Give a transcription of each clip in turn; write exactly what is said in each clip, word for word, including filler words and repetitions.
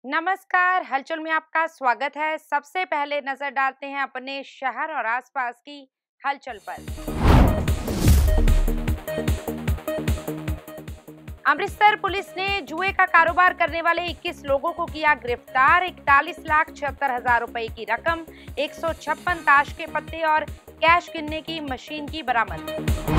नमस्कार, हलचल में आपका स्वागत है। सबसे पहले नजर डालते हैं अपने शहर और आसपास की हलचल पर। अमृतसर पुलिस ने जुए का कारोबार करने वाले इक्कीस लोगों को किया गिरफ्तार। इकतालीस लाख छिहत्तर हजार रुपए की रकम, एक सौ छप्पन ताश के पत्ते और कैश गिनने की मशीन की बरामद।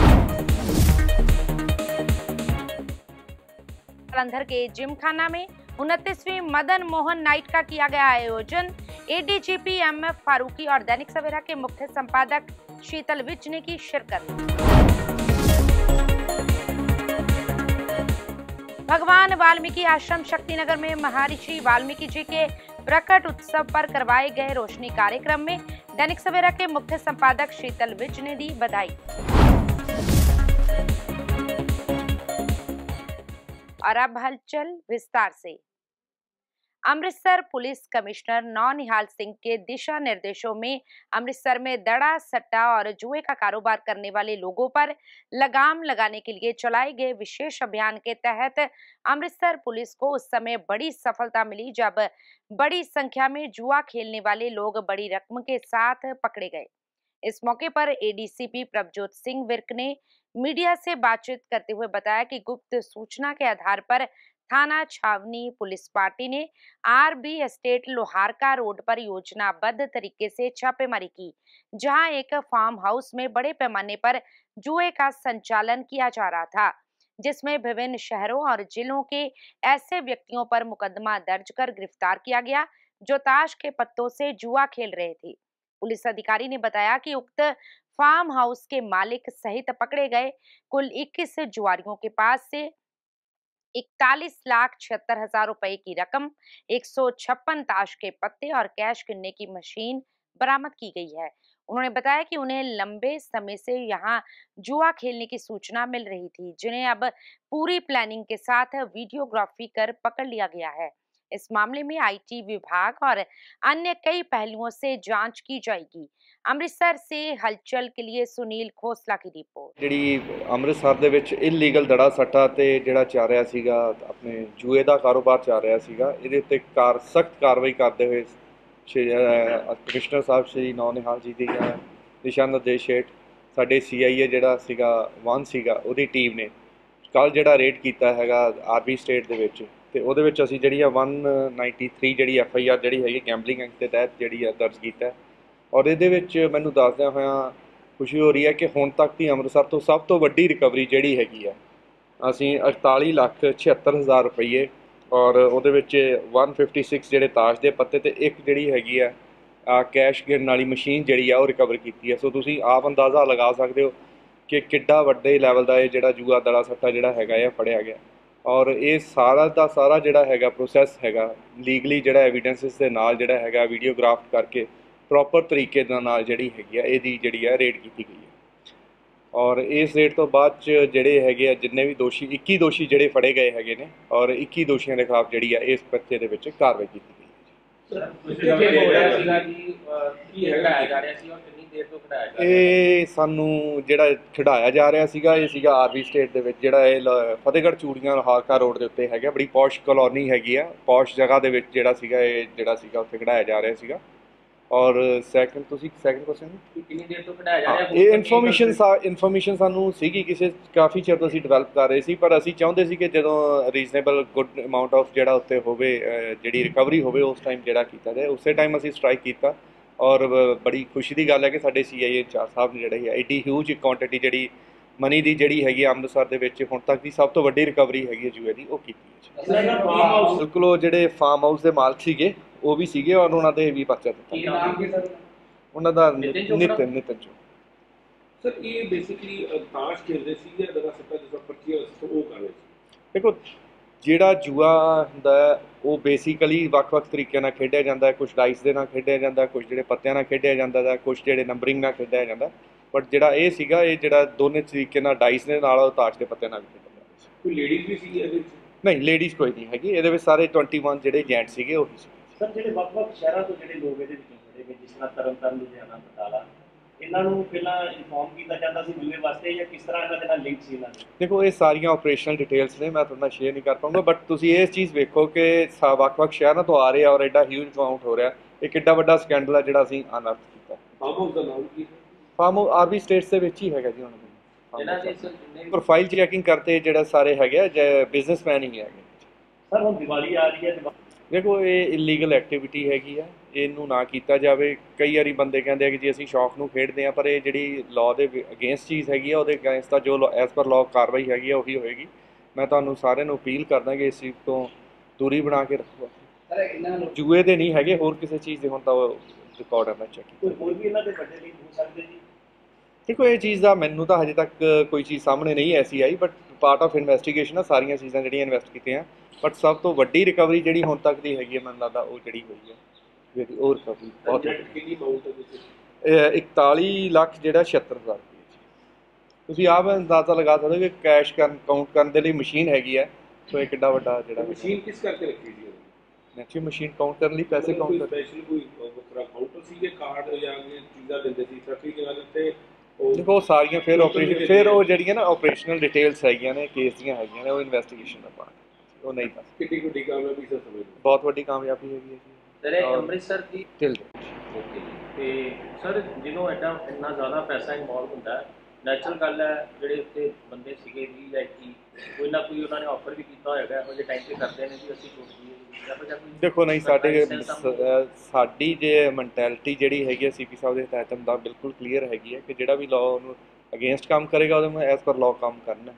जालंधर के जिमखाना में उनतीसवीं मदन मोहन नाइट का किया गया आयोजन। एडीजीपी एम एफ फारूकी और दैनिक सवेरा के मुख्य संपादक शीतल विज ने की शिरकत। भगवान वाल्मीकि आश्रम शक्तिनगर में महर्षि वाल्मीकि जी के प्रकट उत्सव पर करवाए गए रोशनी कार्यक्रम में दैनिक सवेरा के मुख्य संपादक शीतल विज ने दी बधाई। और अब हलचल विस्तार से। अमृतसर पुलिस कमिश्नर नौनिहाल सिंह के दिशा निर्देशों में अमृतसर में दड़ा सट्टा और जुए का कारोबार करने वाले लोगों पर लगाम लगाने के लिए चलाए गए विशेष अभियान के तहत अमृतसर पुलिस को उस समय बड़ी सफलता मिली जब बड़ी संख्या में जुआ खेलने वाले लोग बड़ी रकम के साथ पकड़े गए। इस मौके पर एडीसीपी प्रभजोत सिंह विर्क ने मीडिया से बातचीत करते हुए बताया कि गुप्त सूचना के आधार पर थाना छावनी पुलिस पार्टी ने आरबी एस्टेट लोहारका रोड पर योजनाबद्ध तरीके से छापेमारी की, जहां एक फार्म हाउस में बड़े पैमाने पर जुए का संचालन किया जा रहा था, जिसमें विभिन्न शहरों और जिलों के ऐसे व्यक्तियों पर मुकदमा दर्ज कर गिरफ्तार किया गया जो ताश के पत्तों से जुआ खेल रहे थे। पुलिस अधिकारी ने बताया कि उक्त फार्म हाउस के मालिक सहित पकड़े गए कुल इक्कीस जुआरियों के पास से इकतालीस लाख छिहत्तर हजार रुपए की रकम, एक सौ छप्पन ताश के पत्ते और कैश गिनने की मशीन बरामद की गई है। उन्होंने बताया कि उन्हें लंबे समय से यहां जुआ खेलने की सूचना मिल रही थी, जिन्हें अब पूरी प्लानिंग के साथ वीडियोग्राफी कर पकड़ लिया गया है। इस मामले में आईटी विभाग और अन्य कई पहलुओं से जांच की जाएगी। अमृतसर से हलचल के लिए सुनील खोसला की रिपोर्ट। ਜਿਹੜੀ ਅੰਮ੍ਰਿਤਸਰ ਦੇ ਵਿੱਚ ਇਲੀਗਲ ਦੜਾ ਸੱਟਾ ਤੇ ਜਿਹੜਾ ਚੱਲ ਰਿਹਾ ਸੀਗਾ, ਆਪਣੇ ਜੂਏ ਦਾ ਕਾਰੋਬਾਰ ਚੱਲ ਰਿਹਾ ਸੀਗਾ, ਇਹਦੇ ਉੱਤੇ ਕਾਰ ਸਖਤ ਕਾਰਵਾਈ ਕਰਦੇ ਹੋਏ ਕਮਿਸ਼ਨਰ ਸਾਹਿਬ ਸ਼੍ਰੀ ਨੌਨਿਹਾਲ ਜੀ ਦੀ ਦਿਸ਼ਾ ਨਿਰਦੇਸ਼ ਹੇਠ ਸਾਡੇ ਸੀਆਈਏ ਜਿਹੜਾ ਸੀਗਾ ਵਨ ਸੀਗਾ ਉਹਦੀ ਟੀਮ ਨੇ ਕੱਲ੍ਹ ਜਿਹੜਾ ਰੇਡ ਕੀਤਾ ਹੈਗਾ ਆਰਬੀ ਸਟੇਟ ਦੇ ਵਿੱਚ, ਤੇ ਉਹਦੇ ਵਿੱਚ ਅਸੀਂ ਜਿਹੜੀ ਆ ਇੱਕ ਸੌ ਤਿਰਾਨਵੇਂ ਜਿਹੜੀ ਐਫ ਆਈ ਆਰ ਜਿਹੜੀ ਹੈਗੀ ਗੈਂਬਲਿੰਗ ਐਕਟ ਦੇ ਤਹਿਤ ਜਿਹੜੀ ਆ ਦਰਜ ਕੀਤਾ। ਔਰ ਇਹਦੇ ਵਿੱਚ ਮੈਨੂੰ ਦੱਸਦਿਆਂ ਹੋਇਆਂ ਖੁਸ਼ੀ ਹੋ ਰਹੀ ਹੈ ਕਿ ਹੁਣ ਤੱਕ ਦੀ ਅੰਮ੍ਰਿਤਸਰ ਤੋਂ ਸਭ ਤੋਂ ਵੱਡੀ ਰਿਕਵਰੀ ਜਿਹੜੀ ਹੈਗੀ ਆ, ਅਸੀਂ ਅਠਤਾਲੀ ਲੱਖ ਛਿਹੱਤਰ ਹਜ਼ਾਰ ਰੁਪਈਏ ਔਰ ਉਹਦੇ ਵਿੱਚ ਇੱਕ ਸੌ ਛਪਨ ਜਿਹੜੇ ਤਾਸ਼ ਦੇ ਪੱਤੇ ਤੇ ਇੱਕ ਜਿਹੜੀ ਹੈਗੀ ਆ ਆ ਕੈਸ਼ ਗਿਣਨ ਵਾਲੀ ਮਸ਼ੀਨ ਜਿਹੜੀ ਆ ਉਹ ਰਿਕਵਰ ਕੀਤੀ ਹੈ। ਸੋ ਤੁਸੀਂ ਆਪ ਅੰਦਾਜ਼ਾ ਲਗਾ ਸਕਦੇ ਹੋ ਕਿ ਕਿੱਡਾ ਵੱਡੇ ਲੈਵਲ ਦਾ ਇਹ ਜਿਹੜਾ ਜੂਆ ਦੜਾ ਸੱਟਾ ਜਿਹੜਾ ਹੈਗਾ ਇਹ ਫੜਿਆ ਗਿਆ। ਔਰ ਇਹ ਸਾਰਾ ਦਾ ਸਾਰਾ ਜਿਹੜਾ ਹੈਗਾ ਪ੍ਰੋਸੈਸ ਹੈਗਾ ਲੀਗਲੀ ਜਿਹੜਾ ਐਵੀਡੈਂਸਿਸ ਦੇ ਨਾਲ ਜਿਹੜਾ ਹੈਗਾ ਵੀਡੀਓਗ੍ਰਾਫ ਕਰਕੇ ਪ੍ਰੋਪਰ ਤਰੀਕੇ ਦੇ ਨਾਲ ਜਿਹੜੀ ਹੈਗੀ ਆ ਇਹਦੀ ਜਿਹੜੀ ਆ ਰੇਡ ਕੀਤੀ ਗਈ ਹੈ। ਔਰ ਇਸ ਰੇਡ ਤੋਂ ਬਾਅਦ 'ਚ ਜਿਹੜੇ ਹੈਗੇ ਆ ਜਿੰਨੇ ਵੀ ਦੋਸ਼ੀ ਇੱਕੀ ਦੋਸ਼ੀ ਜਿਹੜੇ ਫੜੇ ਗਏ ਹੈਗੇ ਨੇ ਔਰ ਇੱਕੀ ਦੋਸ਼ੀਆਂ ਦੇ ਖਿਲਾਫ ਜਿਹੜੀ ਆ ਇਸ ਪਰਚੇ ਦੇ ਵਿੱਚ ਕਾਰਵਾਈ ਕੀਤੀ ਗਈ ਹੈ। ਇਹ ਸਾਨੂੰ ਜਿਹੜਾ ਖਿਡਾਇਆ ਜਾ ਰਿਹਾ ਸੀਗਾ ਇਹ ਸੀਗਾ ਆਰਬੀ ਸਟੇਟ ਦੇ ਵਿੱਚ, ਜਿਹੜਾ ਇਹ ਫਤਿਹਗੜ੍ਹ ਚੂੜੀਆਂ ਲੋਹਾਰਕਾ ਰੋਡ ਦੇ ਉੱਤੇ ਹੈਗਾ, ਬੜੀ ਪੌਸ਼ ਕਲੋਨੀ ਹੈਗੀ ਆ, ਪੌਸ਼ ਜਗ੍ਹਾ ਦੇ ਵਿੱਚ ਜਿਹੜਾ ਸੀਗਾ ਇਹ ਜਿਹੜਾ ਸੀਗਾ ਉੱਥੇ ਖਿਡਾਇਆ ਜਾ ਰਿਹਾ ਸੀਗਾ। ਔਰ ਸੈਕਿੰਡ ਤੁਸੀਂ ਸੈਕਿੰਡ ਕੁਐਸਚਨ ਕਿੰਨੀ ਦੇਰ ਤੋਂ ਖਿਡਾਇਆ ਜਾ ਰਿਹਾ? ਇਹ ਇਨਫੋਰਮੇਸ਼ਨ ਇਨਫੋਰਮੇਸ਼ਨ ਸਾਨੂੰ ਸੀਗੀ ਕਿਸੇ ਕਾਫੀ ਚਿਰ ਤੋਂ ਅਸੀਂ ਡਿਵੈਲਪ ਕਰ ਰਹੇ ਸੀ, ਪਰ ਅਸੀਂ ਚਾਹੁੰਦੇ ਸੀ ਕਿ ਜਦੋਂ ਰੀਜ਼ਨੇਬਲ ਗੁੱਡ ਅਮਾਊਂਟ ਆਫ ਜਿਹੜਾ ਉੱਤੇ ਹੋਵੇ ਜਿਹੜੀ ਰਿਕਵਰੀ ਹੋਵੇ ਉਸ ਟਾਈਮ ਜਿਹੜਾ ਕੀਤਾ ਜਾਏ, ਉਸੇ ਟਾਈਮ ਅਸੀਂ ਸਟ੍ਰਾਈਕ ਕੀਤਾ। ਔਰ ਬੜੀ ਖੁਸ਼ੀ ਦੀ ਗੱਲ ਹੈ ਕਿ ਸਾਡੇ ਸੀ ਆਈ ਏ ਇੰਚਾਰਜ ਸਾਹਿਬ ਨੇ ਜਿਹੜਾ ਐਡੀ ਹਿਊਜ ਕੁਆਂਟੀਟੀ ਜਿਹੜੀ ਮਨੀ ਦੀ ਜਿਹੜੀ ਹੈਗੀ ਅੰਮ੍ਰਿਤਸਰ ਦੇ ਵਿੱਚ ਹੁਣ ਤੱਕ ਦੀ ਸਭ ਤੋਂ ਵੱਡੀ ਰਿਕਵਰੀ ਹੈਗੀ ਹੈ ਜੂਏ ਦੀ, ਉਹ ਕੀਤੀ ਹੈ। ਬਿਲਕੁਲ ਉਹ ਜਿਹੜੇ ਫਾਰਮ ਹਾਊਸ ਦੇ ਮਾਲਕ ਸੀਗੇ ਉਹ ਵੀ ਸੀਗੇ ਔਰ ਉਹਨਾਂ ਦੇ ਵੀ ਪਰਚਾ ਦਿੱਤਾ। ਉਹਨਾਂ ਦਾ ਨਿਤਿਨ ਨਿਤਿਨ ਚੋ ਸਰ ਇਹ ਬੇਸਿਕਲੀ ਤਾਸ਼ ਖੇਡਦੇ ਸੀ ਜਾਂ ਦੜਾ ਸੱਟਾ ਜਿਸ ਪਰਚੀ ਉਹ ਕਰ ਰਹੇ ਸੀ? ਦੇਖੋ ਜਿਹੜਾ ਜੂਆ ਹੁੰਦਾ ਉਹ ਬੇਸਿਕਲੀ ਵੱਖ-ਵੱਖ ਤਰੀਕਿਆਂ ਨਾਲ ਖੇਡਿਆ ਜਾਂਦਾ, ਕੁਛ ਡਾਈਸ ਦੇ ਨਾਲ ਖੇਡਿਆ ਜਾਂਦਾ, ਕੁਛ ਜਿਹੜੇ ਪੱਤਿਆਂ ਨਾਲ ਖੇਡਿਆ ਜਾਂਦਾ ਦਾ, ਕੁਛ ਜਿਹੜੇ ਨੰਬਰਿੰਗ ਨਾਲ ਖੇਡਿਆ ਜਾਂਦਾ, ਬਟ ਜਿਹੜਾ ਇਹ ਸੀਗਾ ਇਹ ਜਿਹੜਾ ਦੋਨੇ ਤਰੀਕੇ ਨਾਲ ਡਾਈਸ ਦੇ ਨਾਲ ਤਾਸ਼ ਦੇ ਪੱਤੇ ਨਾਲ ਖੇਡਿਆ ਜਾਂਦਾ ਸੀ। ਕੋਈ ਲੇਡੀਜ਼ ਵੀ ਸੀ ਇਹਦੇ ਵਿੱਚ? ਨਹੀਂ, ਲੇਡੀਜ਼ ਕੋਈ ਨਹੀਂ ਹੈਗੀ ਇਹਦੇ ਵਿੱਚ, ਸਾਰੇ ਇਕੱਤੀ ਜਿਹੜੇ ਜੈਂਟ ਸੀਗੇ ਉਹੀ ਸੀ। ਸਰ ਜਿਹੜੇ ਵੱਖ-ਵੱਖ ਸ਼ਹਿਰਾਂ ਤੋਂ ਜਿਹੜੇ ਲੋਕ ਇਹਦੇ ਵਿੱਚ ਜੁੜੇ ਗਏ, ਜਿਸ ਤਰ੍ਹਾਂ ਤਰਨਤਾਰਨ, ਲੁਧਿਆਣਾ, ਬਟਾਲਾ, ਇਹਨਾਂ ਨੂੰ ਪਹਿਲਾਂ ਇਨਫੋਰਮ ਕੀਤਾ ਜਾਂਦਾ ਸੀ ਜੂਏ ਵਾਸਤੇ ਜਾਂ ਕਿਸ ਤਰ੍ਹਾਂ ਇਹਨਾਂ ਦੇ ਨਾਲ ਲਿੰਕ ਸੀ ਇਹਨਾਂ ਦੇ? ਦੇਖੋ ਇਹ ਸਾਰੀਆਂ ਆਪਰੇਸ਼ਨਲ ਡਿਟੇਲਸ ਨੇ, ਮੈਂ ਤੁਹਾਡੇ ਨਾਲ ਸ਼ੇਅਰ ਨਹੀਂ ਕਰ ਪਾਉਂਗਾ, ਬਟ ਤੁਸੀਂ ਇਹ ਚੀਜ਼ ਵੇਖੋ ਕਿ ਸਾ- ਵੱਖ-ਵੱਖ ਸ਼ਹਿਰਾਂ ਤੋਂ ਆ ਰਹੇ ਆ ਔਰ ਐਡਾ ਹਿਊਜ ਅਮਾਊਂਟ ਹੋ ਰਿਹਾ। ਇਹ ਕਿੱਡਾ ਵੱਡਾ ਸਕੈਂਡਲ ਆ ਜਿਹੜਾ ਅਸੀਂ ਅਨਅਰਥ ਕੀਤਾ। ਫਾਰਮ ਹਾਊਸ ਦਾ ਨਾਮ ਕੀ ਹੈ? ਫਾਰਮ ਆਰਬੀ ਸਟੇਟਸ ਦੇ ਵਿੱਚ ਹੀ ਹੈਗਾ ਜੀ ਹੁਣ। ਇਹਨਾਂ ਦੇ ਸਰ ਜਿੰਨੇ ਪ੍ਰੋਫਾਈਲ ਚੈਕਿੰਗ ਕਰਤੇ ਜਿਹੜਾ ਸਾਰੇ ਹੈਗੇ ਆ ਬਿਜ਼ਨਸਮੈਨ ਹੀ ਹੈਗੇ। ਸਰ ਹੁਣ ਦੀਵਾਲੀ ਆ ਰਹੀ ਹੈ, ਦੀਵਾ- ਦੇਖੋ ਇਹ ਇਲੀਗਲ ਐਕਟੀਵਿਟੀ ਹੈਗੀ ਆ, ਇਹਨੂੰ ਨਾ ਕੀਤਾ ਜਾਵੇ। ਕਈ ਵਾਰੀ ਬੰਦੇ ਕਹਿੰਦੇ ਆ ਕਿ ਜੀ ਅਸੀਂ ਸ਼ੌਕ ਨੂੰ ਖੇਡਦੇ ਆ, ਪਰ ਇਹ ਜਿਹੜੀ ਲਾਅ ਦੇ ਅਗੇਂਸਟ ਚੀਜ਼ ਹੈਗੀ ਆ, ਉਹਦੇ ਅਗੇਂਸਟ ਤਾਂ ਜੋ ਐਜ਼ ਪਰ ਲਾਅ ਕਾਰਵਾਈ ਹੈਗੀ ਆ ਉਹੀ ਹੋਏਗੀ। ਮੈਂ ਤੁਹਾਨੂੰ ਸਾਰਿਆਂ ਨੂੰ ਅਪੀਲ ਕਰਦਾ ਕਿ ਇਸ ਚੀਜ਼ ਤੋਂ ਦੂਰੀ ਬਣਾ ਕੇ ਰੱਖੋ। ਸਰ ਇਹਨਾਂ ਨੂੰ ਜੂਏ ਦੇ ਨਹੀਂ ਹੈਗੇ, ਹੋਰ ਕਿਸੇ ਚੀਜ਼ ਦੇ ਹੁਣ ਤਾਂ ਰਿਕਾਰਡ ਹੈ ਮੈਂ ਚੈੱਕ ਕੋਈ ਹੋਰ ਵੀ ਇਹਨਾਂ ਦੇ ਵੱਡੇ ਲਿੰਕ ਹੋ ਸਕਦੇ ਜੀ? ਦੇਖੋ ਇਹ ਚੀਜ਼ ਦਾ ਮੈਨੂੰ ਤਾਂ ਹਜੇ ਤੱਕ ਕੋਈ ਚੀਜ਼ ਸਾਹਮਣੇ ਨਹੀਂ ਐਸੀ ਆਈ, ਬਟ ਪਾਰਟ ਆਫ ਇਨਵੈਸਟੀਗੇਸ਼ਨ ਆ ਸਾਰੀਆਂ ਚੀਜ਼ਾਂ ਜਿਹੜੀਆਂ ਇਨਵੈਸਟ ਕੀਤੀਆਂ। ਬਟ ਸਭ ਤੋਂ ਵੱਡੀ ਰਿਕਵਰੀ ਜਿਹੜੀ ਹੁਣ ਤੱਕ ਦੀ ਹੈਗੀ ਹੈ ਮੈਨੂੰ ਲੱਗਦਾ ਉਹ ਜਿਹੜੀ ਹੋਈ ਹੈ ਜਿਹੜੀ ਉਹ ਰਿਕਵਰੀ ਬਹੁਤ ਬਜਟ ਕਿੰਨੀ ਅਮਾਊਂਟ ਹੈ ਤੁਸੀਂ? ਇਹ ਇਕਤਾਲੀ ਲੱਖ ਜਿਹੜਾ ਛਿਅੱਤਰ ਹਜ਼ਾਰ ਰੁਪਏ ਚ। ਤੁਸੀਂ ਆਪ ਅੰਦਾਜ਼ਾ ਲਗਾ ਸਕਦੇ ਹੋ ਕਿ ਕੈਸ਼ ਕਰਨ ਕਾਊਂਟ ਕਰਨ ਦੇ ਲਈ ਮਸ਼ੀਨ ਹੈਗੀ ਹੈ, ਸੋ ਇਹ ਕਿੱਡਾ ਵੱਡਾ ਜਿਹੜਾ ਮਸ਼ੀਨ ਕਿਸ ਕਰਕੇ ਰੱਖੀ ਸੀ? ਨੈਚੁਰਲੀ ਮਸ਼ੀਨ ਕਾਊਂਟ ਕਰਨ ਲਈ ਪੈਸੇ ਕਾਊਂਟ ਕਰ ਸਪੈਸ਼ਲ ਕੋਈ ਵੱਖਰਾ ਕਾਊਂਟਰ ਸੀ ਜਾਂ ਕਾਰਡ ਜਾਂ ਚੀਜ਼ਾਂ ਦਿੰਦੇ ਸੀ ਸਰਕਾਰੀ ਜਗ੍ਹਾ ਦੇ ਉੱਤੇ? ਦੇਖੋ ਉਹ ਸਾਰੀਆਂ ਫਿਰ ਆਪਰੇਸ਼ਨ ਫਿਰ ਉਹ ਜਿਹੜੀਆਂ ਨਾ ਆਪਰੇਸ਼ਨਲ ਡਿਟੇਲਸ ਹੈਗੀਆਂ ਨੇ ਕੇਸ ਦੀਆਂ ਹੈਗੀਆਂ ਨੇ, ਉਹ ਇਨਵੈਸਟੀਗੇਸ਼ਨ ਦਾ ਪਾਰਟ ਉਹ ਨਹੀਂ ਦੱਸ। ਕਿੰਨੀ ਵੱਡੀ ਕਾਮਯਾਬੀ ਸਰ ਸਮਝਦੇ? ਬਹੁਤ ਵੱਡੀ ਕਾਮਯਾਬੀ ਹੈਗੀ ਹੈ ਜੀ ਸਰ ਇਹ ਅੰਮ੍ਰਿਤਸਰ ਦੀ ਟਿਲ ਓਕੇ ਜੀ। ਤੇ ਸਰ ਜਦੋਂ ਐਡਾ ਇੰਨਾ ਜ਼ਿਆਦਾ ਪੈਸਾ ਇਨਵੋਲਵ ਹੁੰਦਾ ਹੈ, ਨੈਚੁਰਲ ਗੱਲ ਹੈ ਜਿਹੜੇ ਉੱਥੇ ਬੰਦੇ ਸੀਗੇ ਵੀਹ ਜਾਂ ਇੱਕੀ, ਕੋਈ ਨਾ ਕੋਈ ਉਹਨਾਂ ਨੇ ਆਫਰ ਵੀ ਕੀਤਾ ਹੋਏਗਾ ਇਹੋ ਜਿਹੇ ਟਾਈਮ ਤੇ ਕਰਦੇ ਨੇ ਵੀ ਅਸੀਂ ਛੁੱਟ ਜੀਏ। ਦੇਖੋ ਨਹੀਂ ਸਾਡੇ ਸ- ਸਾਡੀ ਜੇ ਮੈਂਟੈਲਿਟੀ ਜਿਹੜੀ ਹੈਗੀ ਹੈ ਸੀਪੀ ਸਾਹਿਬ ਦੇ ਹਦਾਇਤਾਂ ਦਾ ਬਿਲਕੁਲ ਕਲੀਅਰ ਹੈਗੀ ਹੈ ਕਿ ਜਿਹੜਾ ਵੀ ਲਾਅ ਉਹਨੂੰ ਅਗੇਂਸਟ ਕੰਮ ਕਰੇਗਾ ਉਹਦੇ ਮੈਂ ਐਜ਼ ਪਰ ਲਾਅ ਕੰਮ ਕਰਨਾ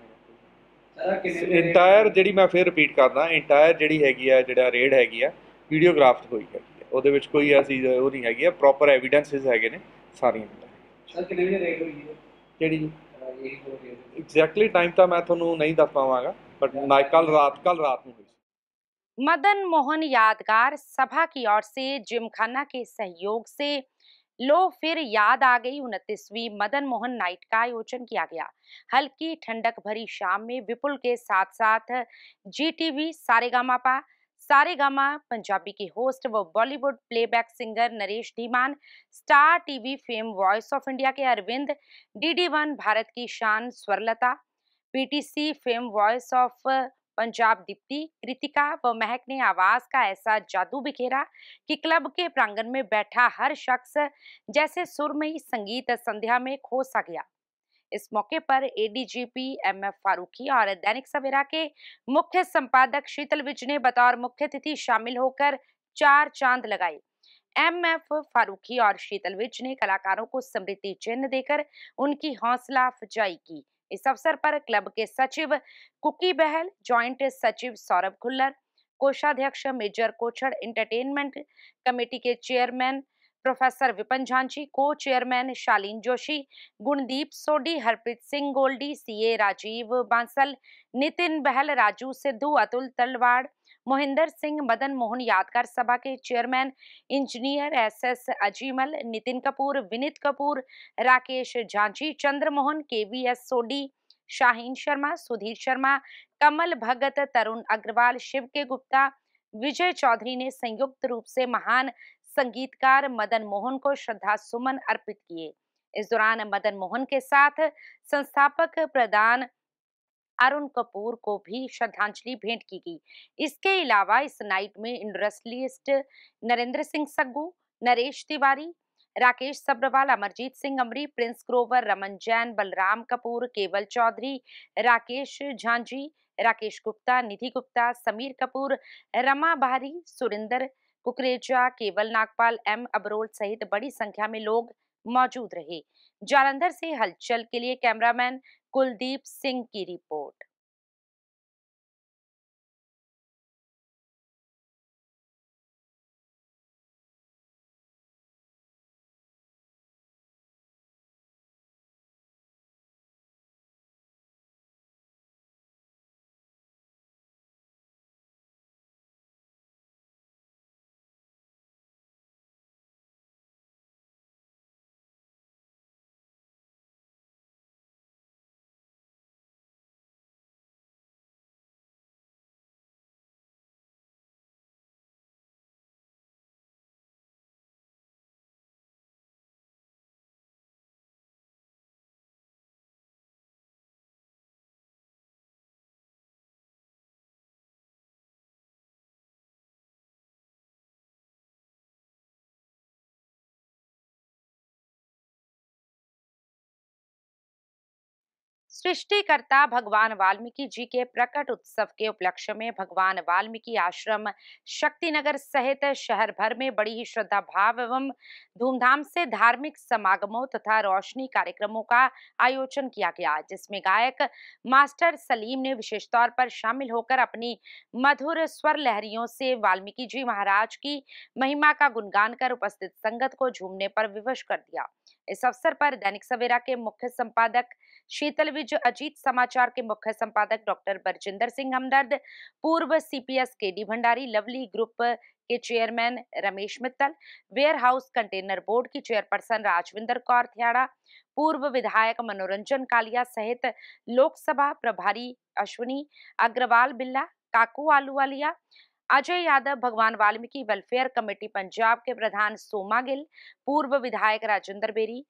ਹੈਗਾ। ਇੰਟਾਇਰ ਜਿਹੜੀ ਮੈਂ ਫਿਰ ਰਿਪੀਟ ਕਰਦਾ, ਇੰਟਾਇਰ ਜਿਹੜੀ ਹੈਗੀ ਆ ਜਿਹੜਾ ਰੇਡ ਹੈਗੀ ਆ ਵੀਡੀਓਗ੍ਰਾਫਡ ਹੋਈ ਹੈਗੀ ਆ, ਉਹਦੇ ਵਿੱਚ ਕੋਈ ਐਸੀ ਉਹ ਨਹੀਂ ਹੈਗੀ ਆ, ਪ੍ਰੋਪਰ ਐਵੀਡੈਂਸਿਸ ਹੈਗੇ ਨੇ ਸਾਰੀਆਂ। ਸਰ ਕਿੰਨੇ ਵਜੇ ਰੇਡ ਹੋਈ ਹੈ ਕਿਹੜੀ ਜੀ ਇਹ ਹੋ ਰਹੀ ਹੈ? ਐਗਜ਼ੈਕਟਲੀ ਟਾਈਮ ਤਾਂ ਮੈਂ ਤੁਹਾਨੂੰ ਨਹੀਂ ਦੱਸ ਪਾਵਾਂਗਾ, ਬਟ ਨਾ ਕੱਲ रात कल रात में हुई। मदन मोहन यादगार सभा की ओर से जिमखाना के सहयोग से लो फिर याद आ गई उनतीसवीं मदन मोहन नाइट का आयोजन किया गया। हल्की ठंडक भरी शाम में विपुल के साथ साथ जी टीवी सारेगामापा सारेगामा पंजाबी के होस्ट व Bollywood playback singer Naresh Dhiman, star TV fame voice of India के अरविंद, डीडी वन भारत की शान Swarlata, PTC fame voice of Punjab Deepti, Kritika व महक ने आवाज का ऐसा जादू बिखेरा कि क्लब के प्रांगण में बैठा हर शख्स जैसे सुरमई संगीत संध्या में खो सा गया। इस मौके पर एडीजीपी एम एफ फारूकी और दैनिक सवेरा के मुख्य संपादक शीतल विज ने बतौर मुख्य अतिथि शामिल होकर चार चांद लगाए। एम एफ फारूकी और शीतल विज ने कलाकारों को स्मृति चिन्ह देकर उनकी हौसला अफजाई की। इस अवसर पर क्लब के सचिव कुकी बहल, जॉइंट सचिव सौरभ खुल्लर, कोषाध्यक्ष मेजर कोछड़, एंटरटेनमेंट कमेटी के chairman professor Vipan Jhanji, co chairman Shaleen Joshi, Gundeep Sodhi, Harpreet Singh Goldy, CA Rajeev Bansal, Nitin Bahl, Raju Sidhu, Atul Talwar, Mohinder Singh, Madan Mohan यादगार सभा के chairman engineer S S Ajimal, Nitin Kapoor, Vineet Kapoor, Rakesh Jhanji, Chandramohan, KVS Sodhi, Shaheen Sharma, Sudhir Sharma, Kamal Bhagat, Tarun Aggarwal, Shiv K Gupta, विजय चौधरी ने संयुक्त रूप से महान संगीतकार मदन मोहन को श्रद्धा सुमन अर्पित किए। इस दौरान मदन मोहन के साथ संस्थापक प्रधान अरुण कपूर को भी श्रद्धांजलि भेंट की गई। इसके अलावा इस नाइट में इंडस्ट्रियलिस्ट नरेंद्र सिंह सग्गू, नरेश तिवारी, राकेश सब्रवाल, अमरजीत सिंह अमरी, प्रिंस ग्रोवर, रमन जैन, बलराम कपूर, केवल चौधरी, राकेश झांझी, राकेश गुप्ता, निधि गुप्ता, समीर कपूर, रमा बहारी, सुरिंदर कुकरेजा, केवल नागपाल, एम अबरोल सहित बड़ी संख्या में लोग मौजूद रहे। जालंधर से हलचल के लिए कैमरामैन कुलदीप सिंह की रिपोर्ट। सृष्टिकर्ता भगवान वाल्मीकि जी के प्रकट उत्सव के उपलक्ष्य में भगवान वाल्मीकि आश्रम शक्तिनगर सहित शहर भर में बड़ी ही श्रद्धा भाव एवं धूमधाम से धार्मिक समागमों तथा रोशनी कार्यक्रमों का आयोजन किया गया, जिसमें गायक मास्टर सलीम ने विशेष तौर पर शामिल होकर अपनी मधुर स्वर लहरियों से वाल्मीकि जी महाराज की महिमा का गुणगान कर उपस्थित संगत को झूमने पर विवश कर दिया। इस अवसर पर दैनिक सवेरा के मुख्य संपादक शीतल विज, अजीत समाचार के मुख्य संपादक डॉक्टर बरजिंदर सिंह हमदर्द, पूर्व CPS K D Bhandari, Lovely Group के chairman Ramesh Mittal, warehouse container board की चेयरपर्सन राजविंदर कौर थ्याड़ा, पूर्व विधायक मनोरंजन कालिया सहित लोकसभा प्रभारी अश्विनी अग्रवाल बिल्ला, काकू आलूवालिया, अजय यादव, भगवान वाल्मीकि वेलफेयर कमेटी पंजाब के प्रधान सोमा गिल, पूर्व विधायक राजेंद्र बेरी,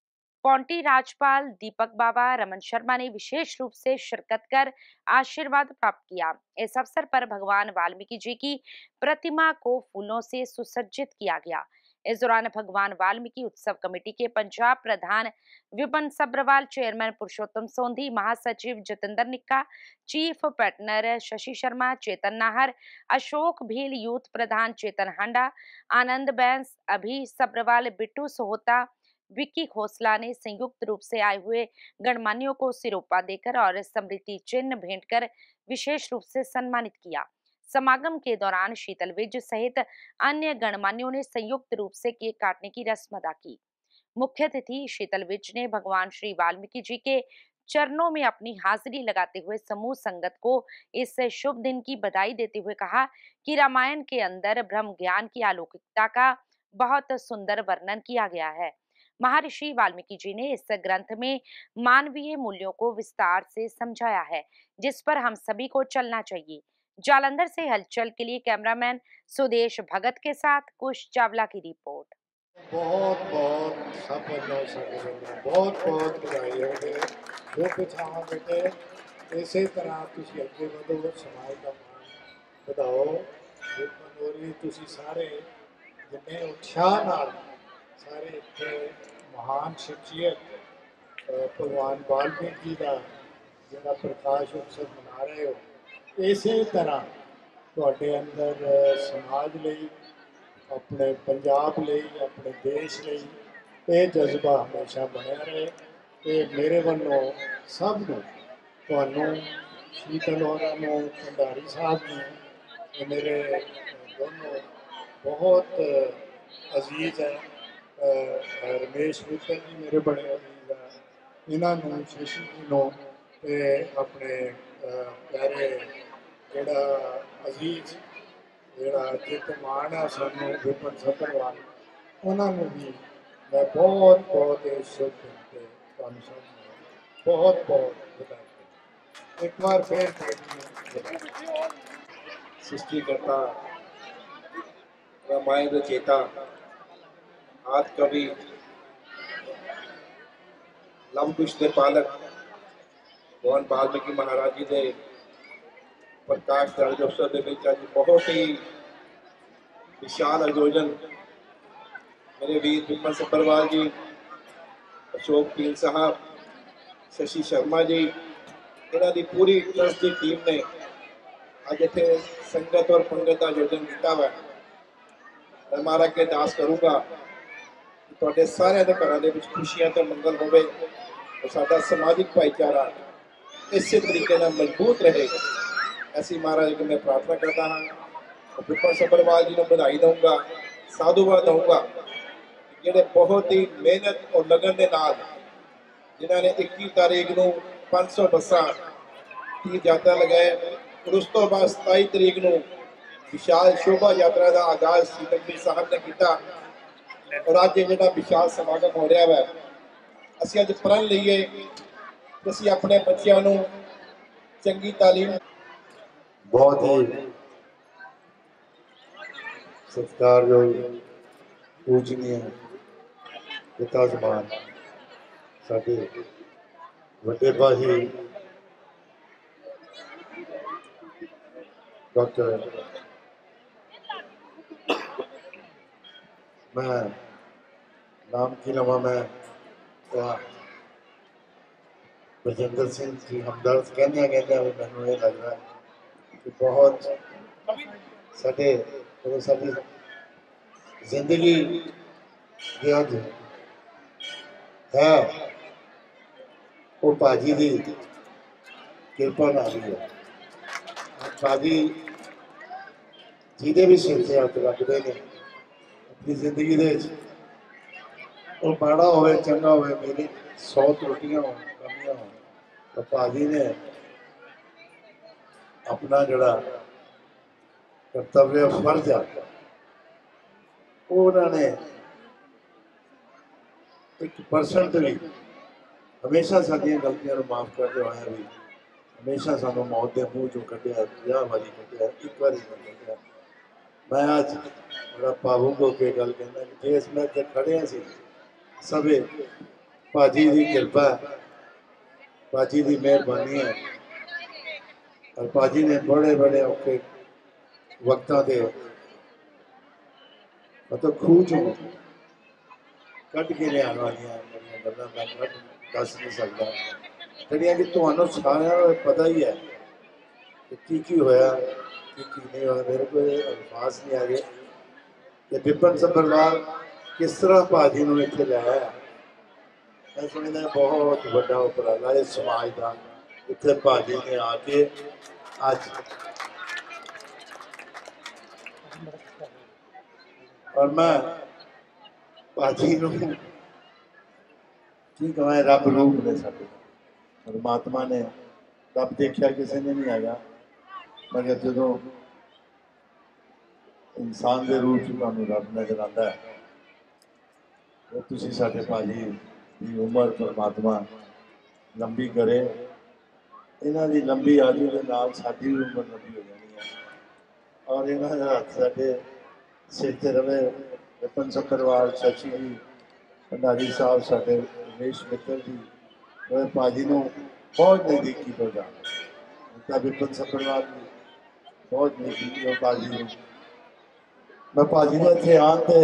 पौंटी राजपाल दीपक बाबा, रमन शर्मा ने विशेष रूप से शिरकत कर आशीर्वाद प्राप्त किया। इस अवसर पर भगवान वाल्मीकि जी की प्रतिमा को फूलों से सुसज्जित किया गया। इस दौरान भगवान वाल्मीकि उत्सव कमेटी के पंजाब प्रधान विपिन सब्रवाल, चेयरमैन पुरुषोत्तम सोंधी, महासचिव Jitender Nikka, chief patron Shashi Sharma, Chetan Nahar, Ashok Bhil, youth प्रधान चेतन हांडा, आनंद बैंस, अभी सब्रवाल, बिट्टू सोहता, विक्की खोसला ने संयुक्त रूप से आए हुए गणमान्यों को सिरोपा देकर और स्मृति चिन्ह भेंट कर विशेष रूप से सम्मानित किया। समागम के दौरान शीतल विज सहित अन्य गणमान्यों ने संयुक्त रूप से केक काटने की रस्म अदा की। मुख्य अतिथि शीतल विज ने भगवान श्री वाल्मीकि जी के चरणों में अपनी हाजिरी लगाते हुए समूह संगत को इस शुभ दिन की बधाई देते हुए कहा कि रामायण के अंदर ब्रह्म ज्ञान की अलौकिकता का बहुत सुंदर वर्णन किया गया है। महर्षि वाल्मीकि जी ने इस ग्रंथ में मानवीय मूल्यों को विस्तार से समझाया है, जिस पर हम सभी को चलना चाहिए। जालंधर से हलचल के लिए कैमरामैन सुदेश भगत के साथ कुश चावला की रिपोर्ट। बहुत बहुत सब बंदों से बहुत बहुत बधाई होवे शुभ इच्छावां बेटे इसे तरह तुसी अगे बढ़ो समाज का मान ਵਧਾਓ मनोरी तुसी सारे जिन्ने उत्साह नाल सारे इत्थे महान शख्सियत भगवान वाल्मीकि जी का जिहड़ा प्रकाश उत्सव मना रहे हो इसे तरह तुहाडे अंदर समाज लई अपने पंजाब लई अपने देश लई ये जज्बा हमेशा बनया रहे। तो मेरे वालों सब नूं तुहानूं शीतल होरां नूं भंडारी साहब नूं ये मेरे दोनों बहुत अजीज है। रमेश मित्तल जी मेरे बड़े अजीज है। इन्हों शशि जी नूं ते अपने प्यारे जिहड़ा अजीज जिहड़ा जित मान है सानू विपिन सब्रवाल उन्होंने भी मैं बहुत बहुत इस शुभ दिन पे तुहानूं सब नूं बहुत बहुत बधाई। एक बार फिर सृष्टिकर्ता रामायण रचेता आदि कवि लव कुश के पालक भगवान वाल्मीकि महाराज जी के प्रकाश दिहाड़े अवसर के बीच अज बहुत ही विशाल आयोजन मेरे वीर विपिन सब्रवाल जी, अशोक भील साहब, शशि शर्मा जी, इन्हों की पूरी ट्रस्ट की टीम ने अज इतने संगत और पंगत का आयोजन किया हुआ। मैं महाराज के अरदास करूँगा कि तुहाडे सारे के घरों के खुशियां तो मंगल होवे और साडा समाजिक भाईचारा इस तरीके से मजबूत रहे, ऐसी महाराज की मैं प्रार्थना करता हाँ। विपिन सब्रवाल जी को बधाई दूंगा, साधुवाद दूंगा, जिहड़े बहुत ही मेहनत और लगन के नाल जिन्होंने इक्की तारीख को पाँच सौ बसा की यात्रा लगाए और उस तो बाद सताई तरीक को विशाल शोभा यात्रा का आगाज शीतल साहब ने किया और अज जो विशाल समागम हो रहा है असी अज प्रण लीए कि असी अपने बच्चों को चंगी तालीम। बहुत ही सत्कारयोग पूजनीय पिता समान साडे वड्डे भाई डॉक्टर मैं नाम की लवा मैं बरजिंदर सिंह जी हमदर्द कहने कहने मैनू ये लग रहा है कि बहुत साडे मतलब साडी जिंदगी जो है वो भाजी की किरपा नाल ही है। भाजी जिहदे भी सिर ते हत्थ लगदे ने अपनी जिंदगी दे विच, वो माड़ा होवे चंगा होवे, मेरी सौ त्रुटियां होन कमियां होन, तो भाजी ने अपना जड़ा कर्तव्य फर्ज है वो उन्होंने एक परसेंट भी हमेशा साडियां गलतियां नूं माफ करते हुए भी हमेशा सानू मौत के मूँह चो कढ़िया, पंजाह वारी कढ़िया, एक बारी नहीं कढ़िया। मैं अज बड़ा भावुक होकर गल कहना कि जिस मैं इतने खड़े सी सबे भाजी की कृपा, भाजी की मेहरबानी है। और भाजी ने बड़े बड़े औखे वक्तां दे मतलब खूह चो कढ़ के लिया वाली गल्लां मैं कढ़ दस नहीं सकता, जड़ियां कि तुहानू सारियां नूं पता ही है कि की होया की की नहीं होया। मेरे को अल्फाज नहीं आ गए कि बिपिन सभरवाल किस तरह भाजी नूं इत्थे लाया। मैं समझदा बहुत बड़ा उपराला है समाज का, इत्थे भाजी ने आके अज और मैं भाजी नूं की कहें रब रूप ने साडे परमात्मा ने रब देखा किसी ने नहीं आया, मगर जो इंसान के रूप में तुहानू रब नजर आता है वो तुसी साडे भाजी की उम्र परमात्मा लंबी करे, इन्हां दी लंबी आयु के नाल साडी भी उम्र लंबी हो जानी है। और इन्हां दा हत्थ साडे सिर ते रवे। विपिन सभरवाल शशि जी भंडारी साहब साडे रमेश मित्तल जी भाजी नूं बहुत नज़दीकी तो जाना विपिन सभरवाल जी बहुत नज़दीकी हो भाजी नूं। मैं भाजी ने इत्थे आन ते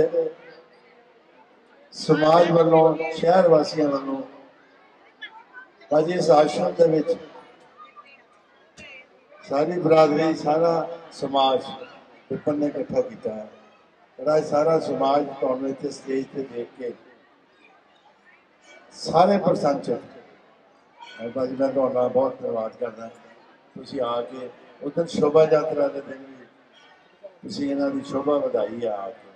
समाज वालों शहर वासियों वालों भाजी इस आश्रम के विच सारी बरादरी सारा समाज विपिन ने इकट्ठा किया है। बड़ा सारा समाज तुहानू इत्थे स्टेज पे देख के सारे प्रसंग भाजी मैं तुहाडा बहुत धन्यवाद करना। तुसीं आके उस दिन शोभा यात्रा के दिन भी तुसीं इन्हां दी शोभा वधाई है आके।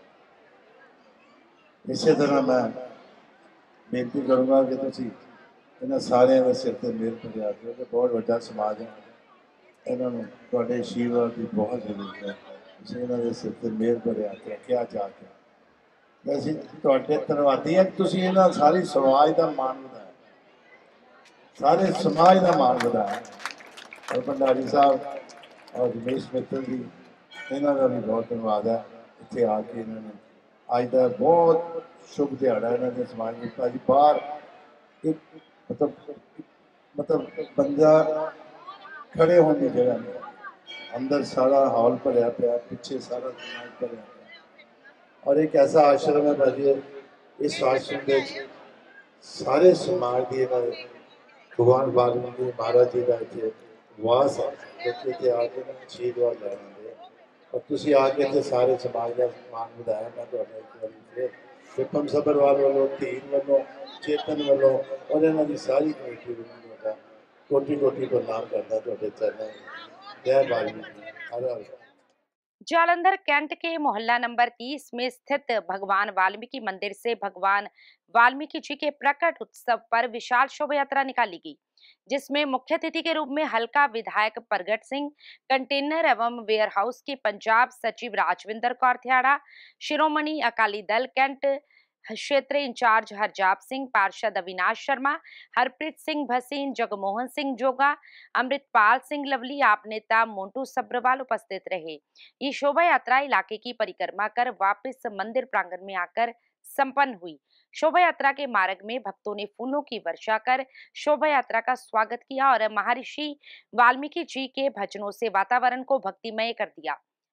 इस तरह मैं बेनती करूँगा कि तुसीं इन्हां सारिਆਂ ਦੇ सिर ते मेहर भरिया करो कि बहुत बड़ा समाज है, इन्हां नूं तुहाडे आशीर्वाद की बहुत जरूरत है। तुसीं इन्हां दे सिर ते मेहर भरिया रखिया जाके ਅਸੀਂ ਤੁਹਾਡੇ ਧੰਨਵਾਦੀ ਹਾਂ। ਤੁਸੀਂ ਇਹਨਾਂ ਸਾਰੀ समाज का मान ਵਧਾਇਆ, सारे समाज का मान ਵਧਾਇਆ। और भंडारी साहब और रमेश मित्तल जी इन्हों का भी बहुत धन्यवाद है। इतने आके इन्होंने अज का बहुत शुभ दिहाड़ा इन्होंने समाज में भाजी बाहर एक मतलब मतलब बंदा खड़े होने की जगह नहीं, अंदर सारा हॉल भरया पाया, पिछे सारा समाज भरया पाया। और एक ऐसा आश्रम है भाजी, इस आश्रम के सारे समाज की भगवान वाल्मीकि महाराज जी का इतने वास है, बच्चे इतने आके आशीर्वाद ले आते हैं। और तुम आके इतने सारे समाज का मान बढ़ाया। मैं तो विपिन सभरवाल वालों, धीन वालों, चेतन वालों और इन्हों की सारी कमेटी वालों कोटि कोटि प्रणाम करता तुहाडे चरणों। जय वाल्मीकि, हर हर। जालंधर कैंट के मोहल्ला नंबर तीस में स्थित भगवान वाल्मीकि मंदिर से भगवान वाल्मीकि जी के प्रकट उत्सव पर विशाल शोभा यात्रा निकाली गई, जिसमें मुख्य अतिथि के रूप में हल्का विधायक प्रगट सिंह, कंटेनर एवं वेयर हाउस के पंजाब सचिव राजविंदर कौर थियाड़ा, शिरोमणि अकाली दल कैंट क्षेत्र इंचार्ज हरजाप सिंह, पार्षद अविनाश शर्मा, हरप्रीत सिंह भसीन, जगमोहन सिंह जोगा, अमृतपाल सिंह लवली, आप नेता मोंटू सब्रवाल उपस्थित रहे। ये शोभा यात्रा इलाके की परिक्रमा कर वापस मंदिर प्रांगण में आकर संपन्न हुई। शोभा यात्रा के मार्ग में भक्तों ने फूलों की वर्षा कर शोभा यात्रा का स्वागत किया और महर्षि वाल्मीकि जी के भजनों से वातावरण को भक्तिमय कर दिया।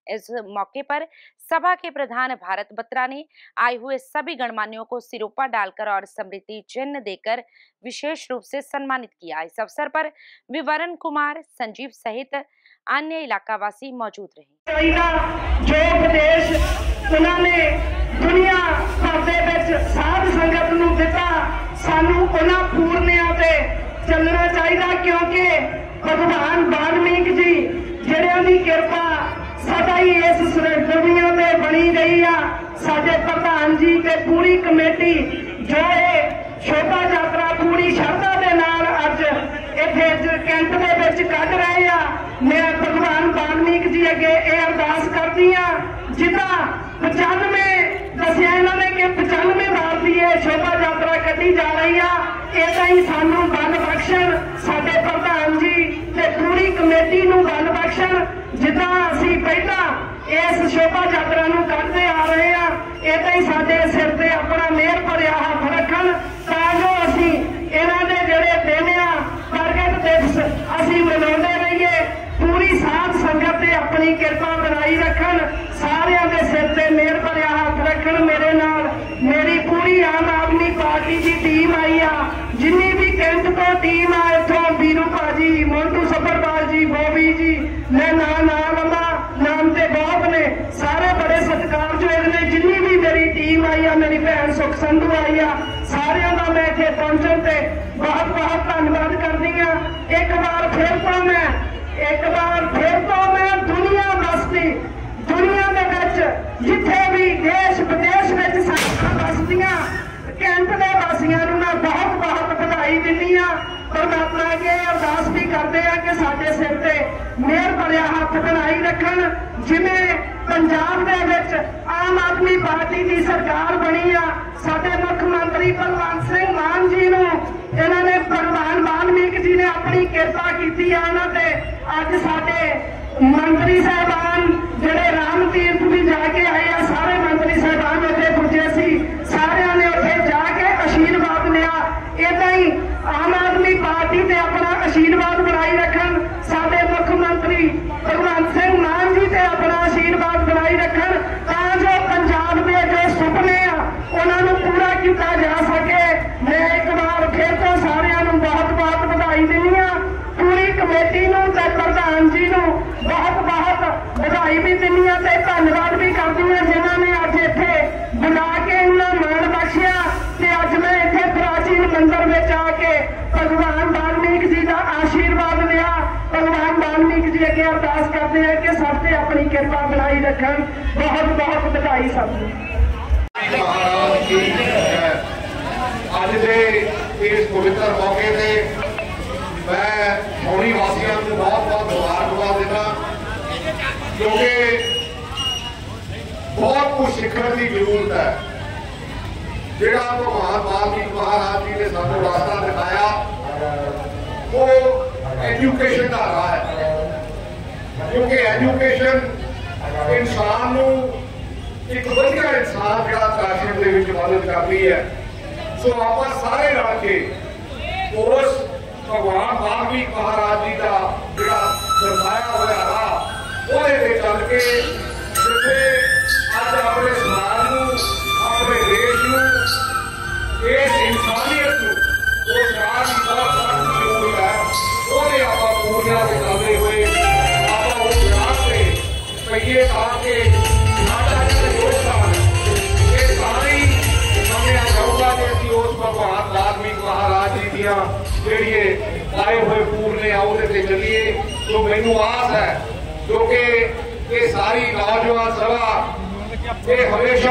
इस मौके पर सभा के प्रधान भारत बत्रा ने आए हुए सभी गणमान्यों को सिरोपा डालकर और स्मृति चिन्ह देकर विशेष रूप से सम्मानित किया। इस अवसर पर विवरण कुमार, संजीव सहित अन्य इलाकावासी मौजूद रहे। जो उपदेश उन्होंने दुनिया भर दे विच साध संगत नूं दिता, सानू उन्हां पूर्णियां ते चलना चाहिए, क्योंकि भगवान वाल्मीकि जी जिहड़ियां दी किरपा सदा ही इस दुनिया में बनी रही आ। साडे प्रधान जी ते पूरी कमेटी जो है शोभा यात्रा पूरी श्रद्धा दे नाल अज इत्थे कैंप दे विच कढ रहे आ। मैं भगवान वाल्मीकि जी अगे ये अरदास करदी आ, जिदा पचानवे दसिया इन्होंने कि पचानवे बार की ये शोभा यात्रा कढ़ी जा रही है, इदा ही सानू बल बख्शण, साडे प्रधान जी ते पूरी कमेटी नूं बल बख्शण, जिदा असीं पहला इस शोभा यात्रा नूं कढ़दे आ रहे हैं, इदा ही साडे सिर ते अपना मेहर भरिया हथ रखण, तां जो असीं इन्हां दे जिहड़े दिन आ प्रगट दिवस असीं मनाउंदे रहीए। पूरी साध संगत ते अपनी किरपा बनाई रखण, सारियां दे सिर ते मेहर भरिया हथ रखण। मेरे नाल मेरी पूरी आम आदमी पार्टी की टीम आई आ, जिन्नी भी कैंप तो टीम आ, इथों बीरू भाजी, मोंटू सफरपाल जी, बॉबी जी, मैं ना ना लवा नाम ते बहुत ने, सारे बड़े सत्कारयोग ने। जिन्नी भी मेरी टीम आई आ, मेरी भैन सुख संधू आई आ, सारियां दा मैं इत्थे पहुंचण ते बहुत बहुत धन्नवाद करदी आ। एक बार फिर तो मैं एक बार फिर तो मैं दुनिया बसती दुनिया में विच जिथे भी देश विदेश में बसदियां कैंप के वासियों को मैं बहुत बहुत बधाई दिंदी आ। परमात्मा अगे अरदास भी करते हैं कि साडे सिर ते मेहर भरिया हथ बनाई रखन। जिवें पंजाब दे विच आम आदमी पार्टी की सरकार बनी आ, साडे मुख मंत्री भगवंत सिंह मान जी नूं इन्होंने भगवान वाल्मीकि जी ने अपनी किरपा की उन्हां ते अज साडे मंत्री साहबान जिहड़े राम तीर्थ भी जाके आए आ, सारे मंत्री साहबान उत्थे पुजे सी, सारियां ने उत्थे जाके आशीर्वाद लिया। इदां ही आम आदमी पार्टी ते अपना आशीर्वाद बनाई रखन, साडे मुख मंत्री भगवंत सिंह मान जी ते अपना आशीर्वाद बनाई रखन, तां जो पंजाब दे जो सुपने आ उन्हां नूं पूरा किया जा सके। मैं एक बार फिर तो सारियां नूं बहुत बहुत बधाई दिंदी आ, पूरी कमेटी नूं ते प्रधान जी नूं बहुत बहुत बधाई भी दिंदी आ ते धन्नवाद भी करदी आ, जिन्हां ने अज इत्थे बुला के इन्ना मान बख्शिया ते अज मैं इत्थे प्राचीन मंदिर में आके भगवान वाल्मीकि जी का आशीर्वाद लिया। भगवान वाल्मीकि जी अगे अरदास करते हैं कि सब ते अपनी किरपा बनाई रखन। बहुत बहुत बधाई सबनूं। अज के इस पवित्र मौके से मैं छौणी वासियों को बहुत बहुत मुबारकबाद देना, क्योंकि बहुत कुछ सीखने की जरूरत है। जिहड़ा भगवान वाल्मीकि महाराज जी ने सानू रास्ता दिखाया वो एजुकेशन का राह है, क्योंकि एजुकेशन इंसान नू एक वधिया इंसान जिहड़ा शासन दे विच मदद करती है। सो आप सारे रल के उस भगवान वाल्मीकि महाराज जी का जिहड़ा दर्शाया होया राह ਉਹਦੇ ਤੇ ਚੱਲ के जिथे अज अपने समाज नूं अपने देश नूं इस इंसानियत नूं उस राह की बहुत सख्त जरूरत है। ਉਹਦੇ ਆਪਾਂ ਪੂਰੀਆਂ ਤੇ ਚੱਲਦੇ ਹੋਏ ਆਪਾਂ ਉਸ ਰਾਹ ਤੇ ਪਈਏ ਤਾਂ ਕਿ ਸਾਡਾ ਜਿਹੜਾ ਯੋਗਦਾਨ ਇਹ ਸਾਰੀ ਮੰਨਿਆ ਜਾਊਗਾ ਕਿ ਅਸੀਂ ਉਸ ਭਗਵਾਨ ਵਾਲਮੀਕ ਮਹਾਰਾਜ ਜੀ ਦੀਆਂ ਜਿਹੜੀਏ ਆਏ ਹੋਏ ਪੂਰਨੇ ਆ ਉਹਦੇ ਤੇ ਚੱਲੀਏ। ਸੋ ਮੈਨੂੰ ਆਸ ਹੈ क्योंकि ये सारी नौजवान सभा ये हमेशा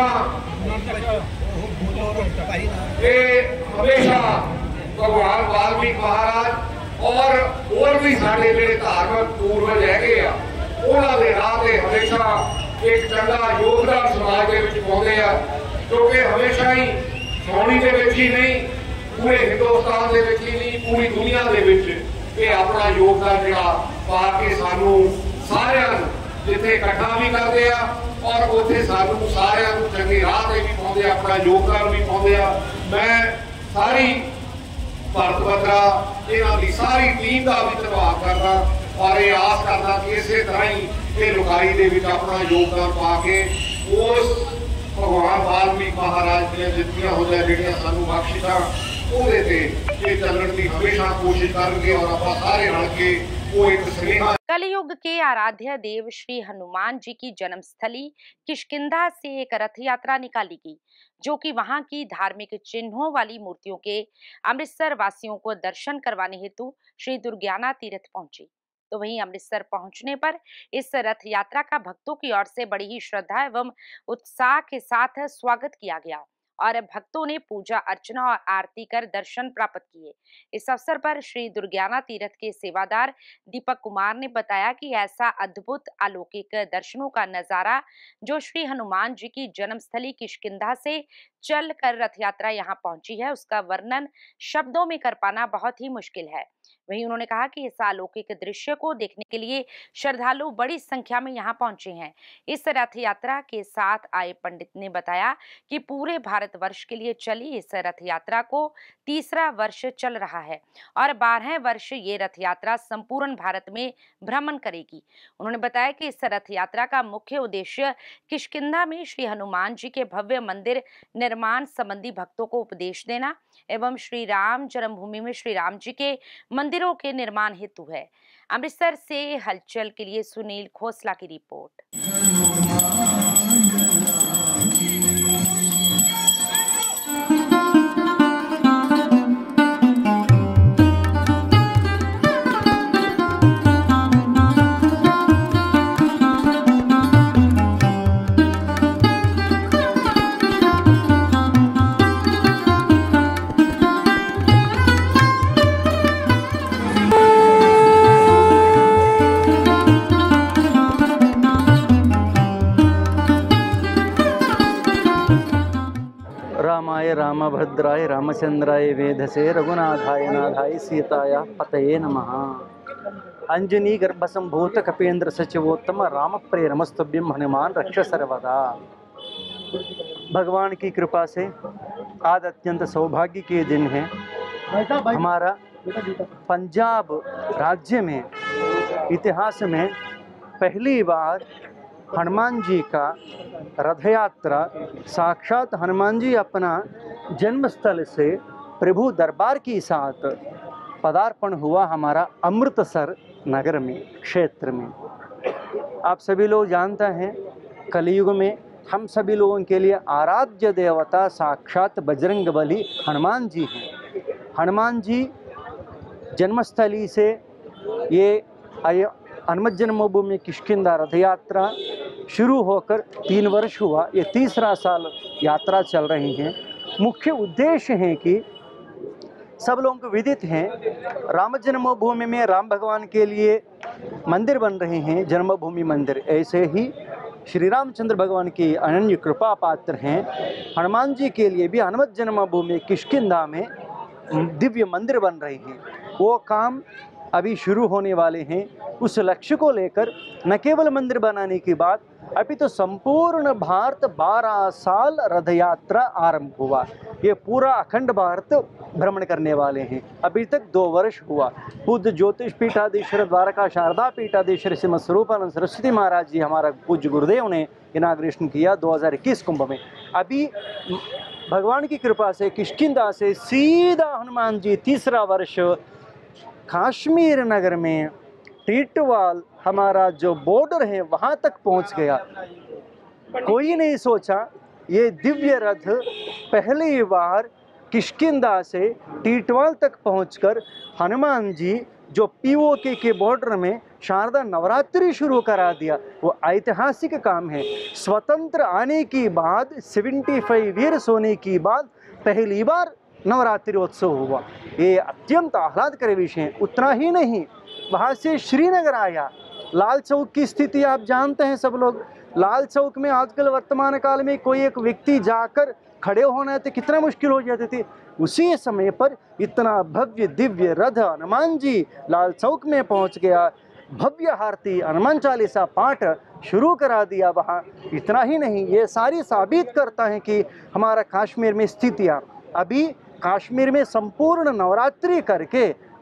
ये हमेशा भगवान वाल्मीकि महाराज और और भी साढ़े जिहड़े धार्मिक पूर्वज हैगे आ उन्हां दे राह ते हमेशा एक चंगा योगदान समाज दे विच पाउंदे आ, क्योंकि हमेशा ही छौणी दे विच ही नहीं पूरे हिंदुस्तान दे विच ही नहीं पूरी दुनिया दे विच ये अपना योगदान जिहड़ा पा के सानू सारियां जिथे इकट्ठा भी करते हैं और उत्थे सानू सारियां नूं चंगी राह ते भी पाउंदे अपना योगदान भी पाउंदे आ। मैं सारी भारत बत्रा इन्हां दी सारी टीम का भी धन्नवाद करदा और ये आस करना कि इस तरह ही ये लुकाई दे विच अपना योगदान पा के उस भगवान वाल्मीकि महाराज ने जितनियां हो जाए जिहड़ियां सानू बख्शिशां ਉਹਦੇ ਤੇ ਇਹ ਚੱਲਣ ਦੀ हमेशा कोशिश करेंगे और ਆਪਾਂ ਸਾਰੇ रल के वो एक स्नेहा। कलयुग के आराध्य देव श्री हनुमान जी की जन्मस्थली किष्किंधा से एक रथ यात्रा निकाली गई, जो कि वहां की धार्मिक चिन्हों वाली मूर्तियों के अमृतसर वासियों को दर्शन करवाने हेतु श्री दुर्ज्ञाना तीर्थ पहुंची। तो वहीं अमृतसर पहुंचने पर इस रथ यात्रा का भक्तों की ओर से बड़ी ही श्रद्धा एवं उत्साह के साथ स्वागत किया गया और भक्तों ने पूजा अर्चना और आरती कर दर्शन प्राप्त किए। इस अवसर पर श्री दुर्ज्ञाना तीर्थ के सेवादार दीपक कुमार ने बताया कि ऐसा अद्भुत अलौकिक दर्शनों का नजारा जो श्री हनुमान जी की जन्मस्थली किष्किंधा से चल कर रथ यात्रा यहाँ पहुंची है, उसका वर्णन शब्दों में कर पाना बहुत ही मुश्किल है। वहीं उन्होंने कहा कि इस अलौकिक दृश्य को देखने के लिए श्रद्धालु बड़ी संख्या में यहाँ पहुंचे हैं। इस रथ यात्रा के साथ आए पंडित ने बताया कि पूरे भारतवर्ष के लिए चली इस रथ यात्रा को तीसरा वर्ष चल रहा है और बारहवें वर्ष ये रथ यात्रा संपूर्ण भारत में भ्रमण करेगी। उन्होंने बताया कि इस रथ यात्रा का मुख्य उद्देश्य किष्किंधा में श्री हनुमान जी के भव्य मंदिर निर्माण संबंधी भक्तों को उपदेश देना एवं श्री राम जन्मभूमि में श्री राम जी के मंदिरों के निर्माण हेतु है। अमृतसर से हलचल के लिए सुनील खोसला की रिपोर्ट। रामाय रामभद्राय रामचंद्राय वेधसे रघुनाथाय नाथाय सीताया पतये नमः। अंजनी गर्भसंभूत कपेन्द्र सचिवोत्तम राम प्रिय नमस्तुभ्यं हनुमान रक्ष सर्वदा। भगवान की कृपा से आज अत्यंत सौभाग्य के दिन है। हमारा पंजाब राज्य में इतिहास में पहली बार हनुमान जी का रथ यात्रा साक्षात हनुमान जी अपना जन्मस्थल से प्रभु दरबार के साथ पदार्पण हुआ हमारा अमृतसर नगर में क्षेत्र में। आप सभी लोग जानते हैं कलयुग में हम सभी लोगों के लिए आराध्य देवता साक्षात बजरंगबली हनुमान जी हैं। हनुमान जी जन्मस्थली से ये हनुमत जन्मभूमि किष्किंधा रथ यात्रा शुरू होकर तीन वर्ष हुआ, ये तीसरा साल यात्रा चल रही है। मुख्य उद्देश्य है कि सब लोगों को विदित हैं राम जन्मभूमि में राम भगवान के लिए मंदिर बन रहे हैं, जन्मभूमि मंदिर। ऐसे ही श्री रामचंद्र भगवान की अनन्य कृपा पात्र हैं। हनुमान जी के लिए भी हनुमत जन्मभूमि किष्किंधा में दिव्य मंदिर बन रहे हैं। वो काम अभी शुरू होने वाले हैं। उस लक्ष्य को लेकर न केवल मंदिर बनाने की बात, अभी तो संपूर्ण भारत बारह साल रथ यात्रा आरंभ हुआ। ये पूरा अखंड भारत भ्रमण करने वाले हैं। अभी तक दो वर्ष हुआ। बुद्ध ज्योतिष पीठाधीश्वर द्वारका शारदा पीठाधीश्वर श्रीमद स्वरूपानंद सरस्वती महाराज जी हमारा पूज्य गुरुदेव ने इनाग्रेशन किया दो हज़ार इक्कीस कुंभ में। अभी भगवान की कृपा से किष्किंधा से सीधा हनुमान जी तीसरा वर्ष कश्मीर नगर में टीटवाल हमारा जो बॉर्डर है वहाँ तक पहुँच गया। कोई नहीं सोचा ये दिव्य रथ पहली बार किष्किंधा से टीटवाल तक पहुंचकर हनुमान जी जो पीओके के बॉर्डर में शारदा नवरात्रि शुरू करा दिया। वो ऐतिहासिक काम है। स्वतंत्र आने के बाद पचहत्तर ईयर्स होने की बाद पहली बार नवरात्रि उत्सव हुआ। ये अत्यंत आह्लादकर विषय है। उतना ही नहीं, वहाँ से श्रीनगर आया। लाल चौक की स्थिति आप जानते हैं सब लोग। लाल चौक में आजकल वर्तमान काल में कोई एक व्यक्ति जाकर खड़े होना तो कितना मुश्किल हो जाती थी। उसी समय पर इतना भव्य दिव्य रथ हनुमान जी लाल चौक में पहुंच गया। भव्य आरती हनुमान चालीसा पाठ शुरू करा दिया वहाँ। इतना ही नहीं, ये सारी साबित करता है कि हमारा कश्मीर में स्थितियाँ, अभी कश्मीर में संपूर्ण नवरात्रि करके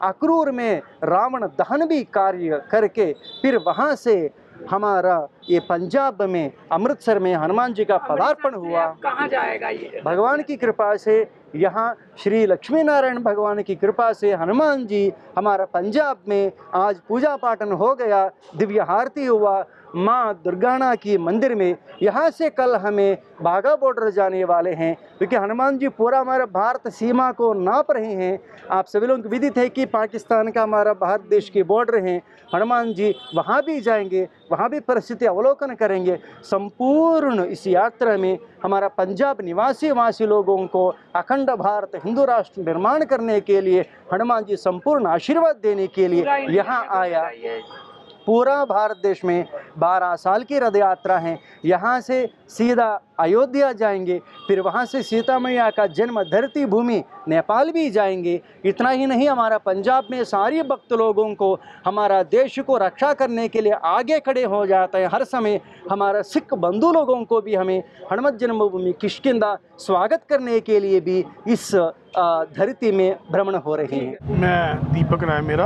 अक्रूर में रावण दहन भी कार्य करके फिर वहाँ से हमारा ये पंजाब में अमृतसर में हनुमान जी का पदार्पण हुआ। कहाँ जाएगा ये? भगवान की कृपा से यहाँ श्री लक्ष्मी नारायण भगवान की कृपा से हनुमान जी हमारा पंजाब में आज पूजा पाठन हो गया, दिव्य आरती हुआ माँ दुर्गाना की मंदिर में। यहाँ से कल हमें बाघा बॉर्डर जाने वाले हैं, क्योंकि हनुमान जी पूरा हमारे भारत सीमा को नाप रहे हैं। आप सभी लोगों को विदित है कि पाकिस्तान का हमारा भारत देश की बॉर्डर है, हनुमान जी वहाँ भी जाएंगे, वहाँ भी परिस्थिति अवलोकन करेंगे। संपूर्ण इस यात्रा में हमारा पंजाब निवासी वासी लोगों को अखंड भारत हिंदू राष्ट्र निर्माण करने के लिए हनुमान जी संपूर्ण आशीर्वाद देने के लिए यहाँ आया। पूरा भारत देश में बारह साल की रथ यात्रा है। यहाँ से सीधा अयोध्या जाएंगे, फिर वहाँ से सीता मैया का जन्म धरती भूमि नेपाल भी जाएंगे। इतना ही नहीं, हमारा पंजाब में सारे भक्त लोगों को हमारा देश को रक्षा करने के लिए आगे खड़े हो जाता है। हर समय हमारा सिख बंधु लोगों को भी हमें हनुमत जन्मभूमि किष्किंधा स्वागत करने के लिए भी इस धरती में भ्रमण हो रहे हैं। मैं दीपक राय मेरा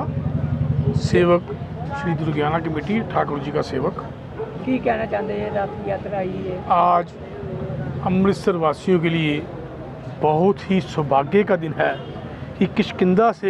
सेवक श्री दुर्गाना कमेटी ठाकुर जी का सेवक। की कहना चाहते हैं रथ यात्रा आई है आज अमृतसर वासियों के लिए बहुत ही सौभाग्य का दिन है कि किष्किंधा से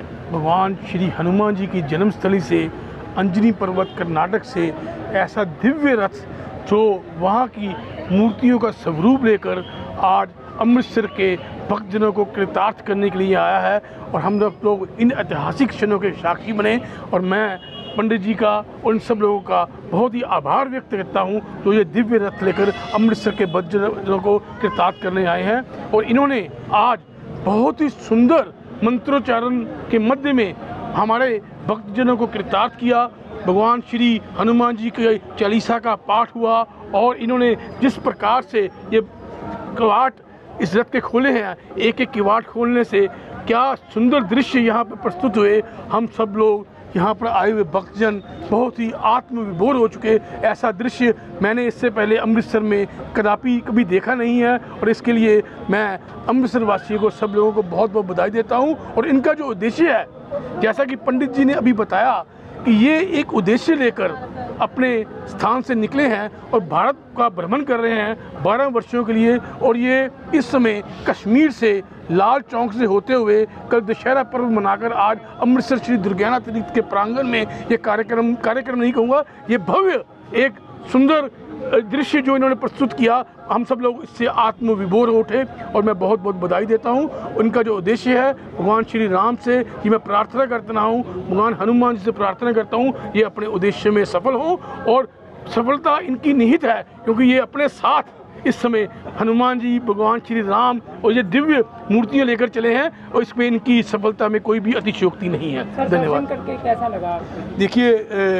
भगवान श्री हनुमान जी की जन्मस्थली से अंजनी पर्वत कर्नाटक से ऐसा दिव्य रथ जो वहाँ की मूर्तियों का स्वरूप लेकर आज अमृतसर के भक्तजनों को कृतार्थ करने के लिए आया है। और हम लोग इन ऐतिहासिक क्षणों के साक्षी बने, और मैं पंडित जी का और इन सब लोगों का बहुत ही आभार व्यक्त करता हूं जो ये दिव्य रथ लेकर अमृतसर के भक्तजनों को कृतार्थ करने आए हैं। और इन्होंने आज बहुत ही सुंदर मंत्रोच्चारण के मध्य में हमारे भक्तजनों को कृतार्थ किया। भगवान श्री हनुमान जी के चालीसा का पाठ हुआ, और इन्होंने जिस प्रकार से ये कवाट इस रथ के खोले हैं, एक एक किवाट खोलने से क्या सुंदर दृश्य यहाँ पर प्रस्तुत हुए। हम सब लोग यहाँ पर आए हुए भक्तजन बहुत ही आत्मविभोर हो चुके। ऐसा दृश्य मैंने इससे पहले अमृतसर में कदापि कभी देखा नहीं है, और इसके लिए मैं अमृतसर वासियों को सब लोगों को बहुत बहुत बधाई देता हूँ। और इनका जो उद्देश्य है, जैसा कि पंडित जी ने अभी बताया कि ये एक उद्देश्य लेकर अपने स्थान से निकले हैं और भारत का भ्रमण कर रहे हैं बारह वर्षों के लिए। और ये इस समय कश्मीर से लाल चौक से होते हुए कल दशहरा पर्व मनाकर आज अमृतसर श्री दुर्गाना तीर्थ के प्रांगण में ये कार्यक्रम कार्यक्रम नहीं कहूँगा, ये भव्य एक सुंदर दृश्य जो इन्होंने प्रस्तुत किया, हम सब लोग इससे आत्मविभोर उठे। और मैं बहुत बहुत बधाई देता हूँ। उनका जो उद्देश्य है, भगवान श्री राम से कि मैं प्रार्थना करता हूँ, भगवान हनुमान जी से प्रार्थना करता हूँ ये अपने उद्देश्य में सफल हो, और सफलता इनकी निहित है क्योंकि ये अपने साथ इस समय हनुमान जी, भगवान श्री राम और ये दिव्य मूर्तियाँ लेकर चले हैं, और इसमें इनकी सफलता में कोई भी अतिशयोक्ति नहीं है। धन्यवाद। करके कैसा लगा? देखिए,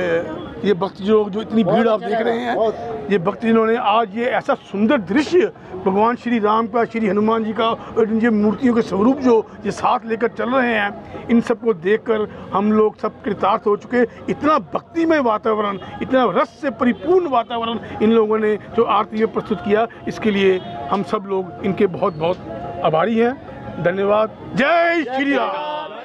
ये भक्त जो जो इतनी भीड़ आप देख रहे हैं, ये भक्त जिन्होंने आज ये ऐसा सुंदर दृश्य भगवान श्री राम का, श्री हनुमान जी का और इन मूर्तियों के स्वरूप जो ये साथ लेकर चल रहे हैं, इन सबको देखकर हम लोग सब कृतार्थ हो चुके। इतना भक्तिमय वातावरण, इतना रस से परिपूर्ण वातावरण इन लोगों ने जो आरती में प्रस्तुत किया, इसके लिए हम सब लोग इनके बहुत बहुत आभारी हैं। धन्यवाद। जय श्री राम।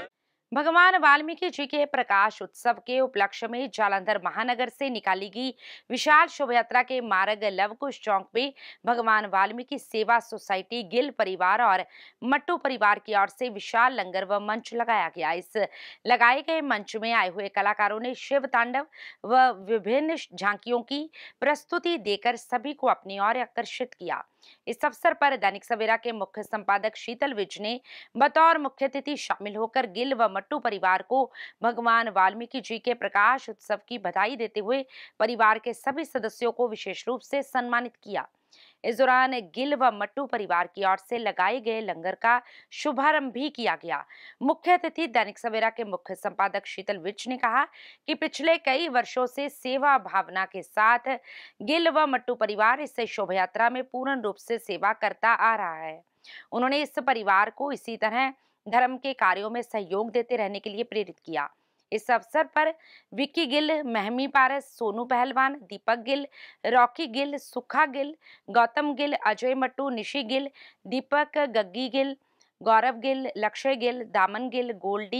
भगवान वाल्मीकि जी के प्रकाश उत्सव के उपलक्ष्य में जालंधर महानगर से निकाली गई विशाल शोभा यात्रा के मार्ग लवकुश चौक में भगवान वाल्मीकि सेवा सोसाइटी गिल परिवार और मट्टू परिवार की ओर से विशाल लंगर व मंच लगाया गया। इस लगाए गए मंच में आए हुए कलाकारों ने शिव तांडव व विभिन्न झांकियों की प्रस्तुति देकर सभी को अपनी ओर आकर्षित किया। इस अवसर पर दैनिक सवेरा के मुख्य संपादक शीतल विज ने बतौर मुख्य अतिथि शामिल होकर गिल व मट्टू परिवार को भगवान वाल्मीकि जी के प्रकाश उत्सव की बधाई देते हुए परिवार के सभी सदस्यों को विशेष रूप से सम्मानित किया। इस दौरान गिल व मट्टू परिवार की ओर से लगाए गए लंगर का शुभारंभ भी किया गया। मुख्य अतिथि दैनिक सवेरा के मुख्य संपादक शीतल विज ने कहा कि पिछले कई वर्षों से सेवा भावना के साथ गिल व मट्टू परिवार इस शोभा यात्रा में पूर्ण रूप से सेवा करता आ रहा है। उन्होंने इस परिवार को इसी तरह धर्म के कार्यों में सहयोग देते रहने के लिए प्रेरित किया। इस अवसर पर विक्की गिल, महमी पारस, सोनू पहलवान, दीपक गिल, रॉकी गिल, सुखा गिल, गौतम गिल, अजय मट्टू, निशी गिल, दीपक, गग्गी गिल, गौरव गिल, लक्ष्य गिल, दामन गिल, गोल्डी,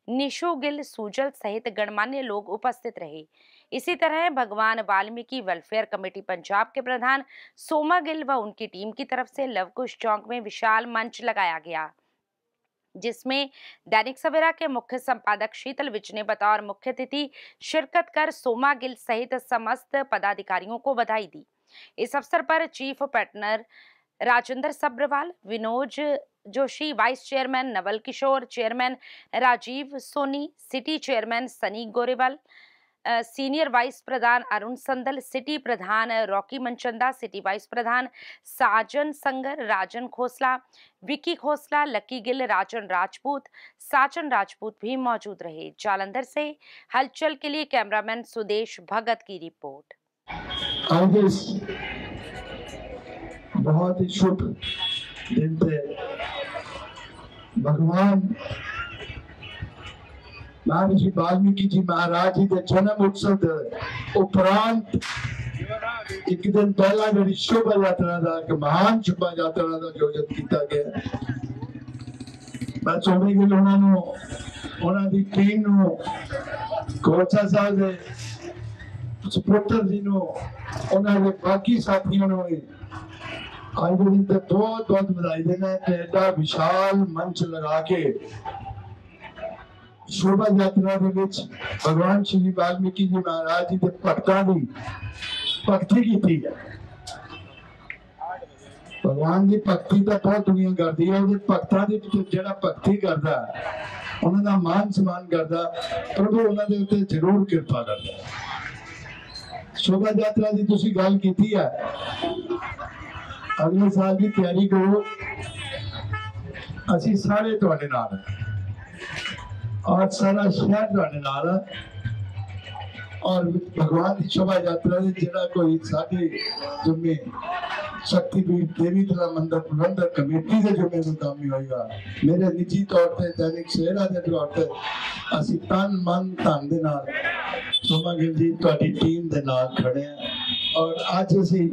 निशु गिल सूजल सहित गणमान्य लोग उपस्थित रहे। इसी तरह भगवान वाल्मीकि वेलफेयर कमेटी पंजाब के प्रधान सोमा गिल व उनकी टीम की तरफ से लवकुश चौक में विशाल मंच लगाया गया, जिसमें दैनिक सवेरा के मुख्य संपादक शीतल विज ने बतौर मुख्य अतिथि शिरकत कर सोमा गिल सहित समस्त पदाधिकारियों को बधाई दी। इस अवसर पर chief patron Rajinder Sabharwal, Vinoj Joshi, vice chairman Naval Kishore, chairman Rajeev Soni, city chairman Sunny Gorewal, senior vice प्रधान अरुण संदल, सिटी प्रधान रॉकी मनचंदा, सिटी वाइस प्रधान साजन संगर, राजन खोसला, विकी खोसला, लकी गिल, राजन राजपूत, साजन राजपूत भी मौजूद रहे। जालंधर से हलचल के लिए कैमरामैन सुदेश भगत की रिपोर्ट। बहुत ही शुभ दिन थे। भगवान महर्षि वाल्मीकि जी महाराज जी के जन्म उत्सव के उपरांत एक दिन पहला जी शोभा यात्रा का एक महान शोभा यात्रा का आयोजन किया गया। मैं सोमे गिल उन्होंने उन्होंने टीम नो कोचा साहब के सपोर्टर जी नो उन्होंने बाकी साथियों नो आज के दिन तक बहुत बहुत बधाई देना है। एडा विशाल मंच लगा के शोभा यात्रा के विच भगवान श्री वाल्मीकि जी महाराज जी के भक्तों की भक्ति की थी। भगवान की भक्ति तो बहुत दुनिया करती है, भक्तों की जो भक्ति करता उन्होंने मान सम्मान करता, प्रभु उन्होंने उत्ते जरूर कृपा करता। शोभा यात्रा की तुसी गल की है, अगले साल की तैयारी करो, असी सारे तुहाडे नाल और सारा शहर तुहाडे नाल और भगवान की शोभा यात्रा जिहड़ा कोई साडे जुम्मे शक्तिपीठ देवी तला मंदिर प्रबंधक कमेटी के जुम्मे मुकामी होएगा। मेरे निजी तौर पर दैनिक सवेरा के तौर पर असी तन मन धन दे नाल सोमा गिल जी तुहाडी टीम दे नाल खड़े हैं और आज असी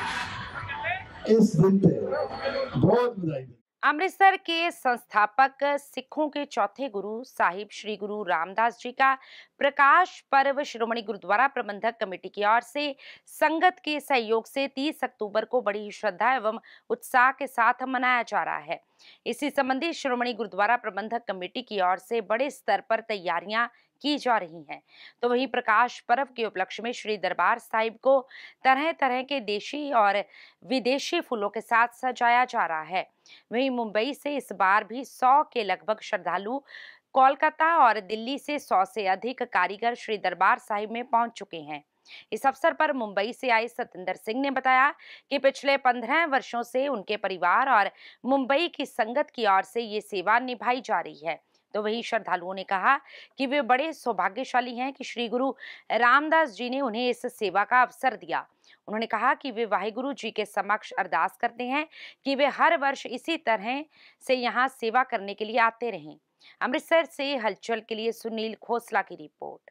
इस दिन पे बहुत बधाई। अमृतसर के संस्थापक सिखों के चौथे गुरु साहिब श्री गुरु रामदास जी का प्रकाश पर्व श्रोमणी गुरुद्वारा प्रबंधक कमेटी की ओर से संगत के सहयोग से तीस अक्टूबर को बड़ी श्रद्धा एवं उत्साह के साथ मनाया जा रहा है। इसी संबंधी श्रोमणी गुरुद्वारा प्रबंधक कमेटी की ओर से बड़े स्तर पर तैयारियां की जा रही हैं। तो वहीं प्रकाश पर्व के उपलक्ष्य में श्री दरबार साहिब को तरह तरह के देशी और विदेशी फूलों के साथ सजाया जा रहा है। वहीं मुंबई से इस बार भी सौ के लगभग श्रद्धालु, कोलकाता और दिल्ली से सौ से अधिक कारीगर श्री दरबार साहिब में पहुंच चुके हैं। इस अवसर पर मुंबई से आए सतेंद्र सिंह ने बताया कि पिछले पंद्रह वर्षों से उनके परिवार और मुंबई की संगत की ओर से ये सेवा निभाई जा रही है। तो वही श्रद्धालुओं ने कहा कि वे बड़े सौभाग्यशाली हैं कि श्री गुरु रामदास जी ने उन्हें इस सेवा का अवसर दिया। उन्होंने कहा कि वे वाहिगुरु जी के समक्ष अरदास करते हैं कि वे हर वर्ष इसी तरह से यहाँ सेवा करने के लिए आते रहें। अमृतसर से हलचल के लिए सुनील खोसला की रिपोर्ट।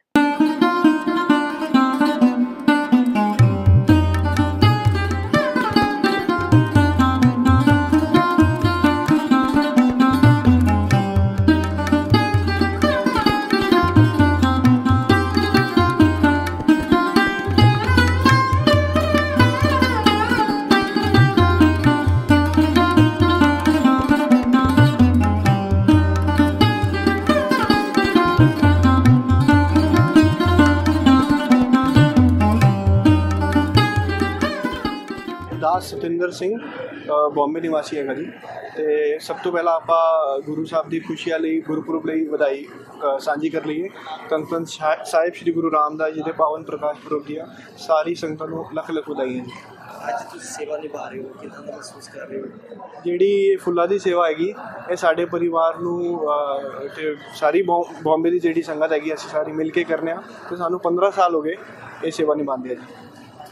सतिंदर सिंह बॉम्बे निवासी है जी। तो सब तो पहला आप गुरु साहब की खुशियां लिए गुरपुरब लिए बधाई साझी कर लीए। धन धन साहिब श्री गुरु रामदास जी के पावन प्रकाश पुरब दिया सारी संगत को लख लख बधाई है जी। ਅੱਜ ਤੁਸੀਂ सेवा निभा रहे हो, कितना महसूस कर रहे हो? ਜਿਹੜੀ ਫੁੱਲਾਂ ਦੀ ਸੇਵਾ ਹੈਗੀ ਇਹ ਸਾਡੇ ਪਰਿਵਾਰ ਨੂੰ ਤੇ ਸਾਰੀ ਬੰਬੇ ਦੀ ਜਿਹੜੀ ਸੰਗਤ ਹੈਗੀ ਅਸੀਂ ਸਾਰੀ ਮਿਲ ਕੇ ਕਰਨੇ ਆ ਤੇ ਸਾਨੂੰ ਪੰਦਰਾਂ ਸਾਲ ਹੋ ਗਏ ਇਹ ਸੇਵਾ ਨਿਭਾਉਂਦੇ ਆ ਜੀ।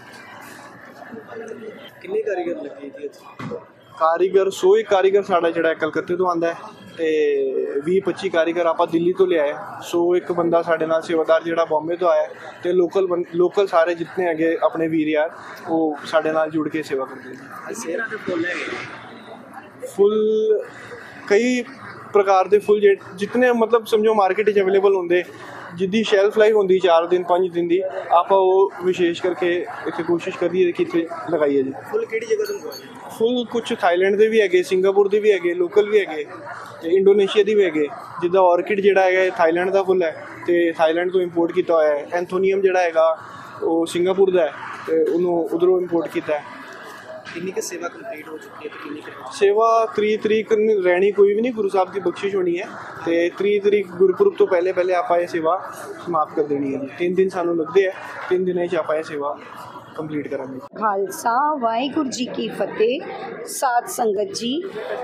ਕਿੰਨੇ ਕਾਰੀਗਰ ਲੱਗੇ ਜੀ ਇੱਥੇ? ਕਾਰੀਗਰ ਸੌ ਇੱਕ ਕਾਰੀਗਰ ਸਾਡਾ ਜਿਹੜਾ ਕਲਕੱਤੇ ਤੋਂ ਆਂਦਾ ਹੈ ਤੇ ਵੀਹ ਪੱਚੀ ਕਾਰੀਗਰ ਆਪਾਂ ਦਿੱਲੀ ਤੋਂ ਲਿਆਏ। ਸੌ ਇੱਕ ਬੰਦਾ ਸਾਡੇ ਨਾਲ ਸੇਵਾਦਾਰ ਜਿਹੜਾ ਬੰਬੇ ਤੋਂ ਆਇਆ ਤੇ ਲੋਕਲ ਲੋਕਲ ਸਾਰੇ ਜਿੰਨੇ ਹੈਗੇ ਆਪਣੇ ਵੀਰ ਯਾਰ ਉਹ ਸਾਡੇ ਨਾਲ ਜੁੜ ਕੇ ਸੇਵਾ ਕਰਦੇ ਨੇ। ਸੇਰਾ ਦੇ ਫੁੱਲ ਹੈਗੇ ਫੁੱਲ ਕਈ प्रकार के फुल जितने मतलब समझो मार्केट च अवेलेबल होंगे जिद्दी शैल्फ लाइफ होंगी चार दिन पाँच दिन की आप वो विशेष करके इतने कोशिश करिए कि इतने लगाइए जी। फुल किहड़ी जगह तो मंगवाए? फुल कुछ थाईलैंड के भी है, सिंगापुर के भी है, लोकल भी है, इंडोनेशिया के भी है। जिदा ऑर्किड जोड़ा है थाईलैंड का फुल है तो थाईलैंड तो इंपोर्ट किया हुआ है। एंथोनियम जोड़ा है वो सिंगापुर का है तो उन्होंने उधरों इंपोर्ट किया है। कितनी की सेवा कंप्लीट हो चुकी है तो कितनी की सेवा त्री तरीक रहनी कोई भी नहीं, गुरु साहब की बख्शिश होनी है तो त्री तरीक गुरपुरब तो पहले पहले आप ये सेवा समाप्त कर देनी है जी। तीन दिन सानू लगते हैं, तीन दिन आप ये सेवा कंप्लीट करांगे। खालसा वाहिगुरू जी की फतेह। साध संगत जी,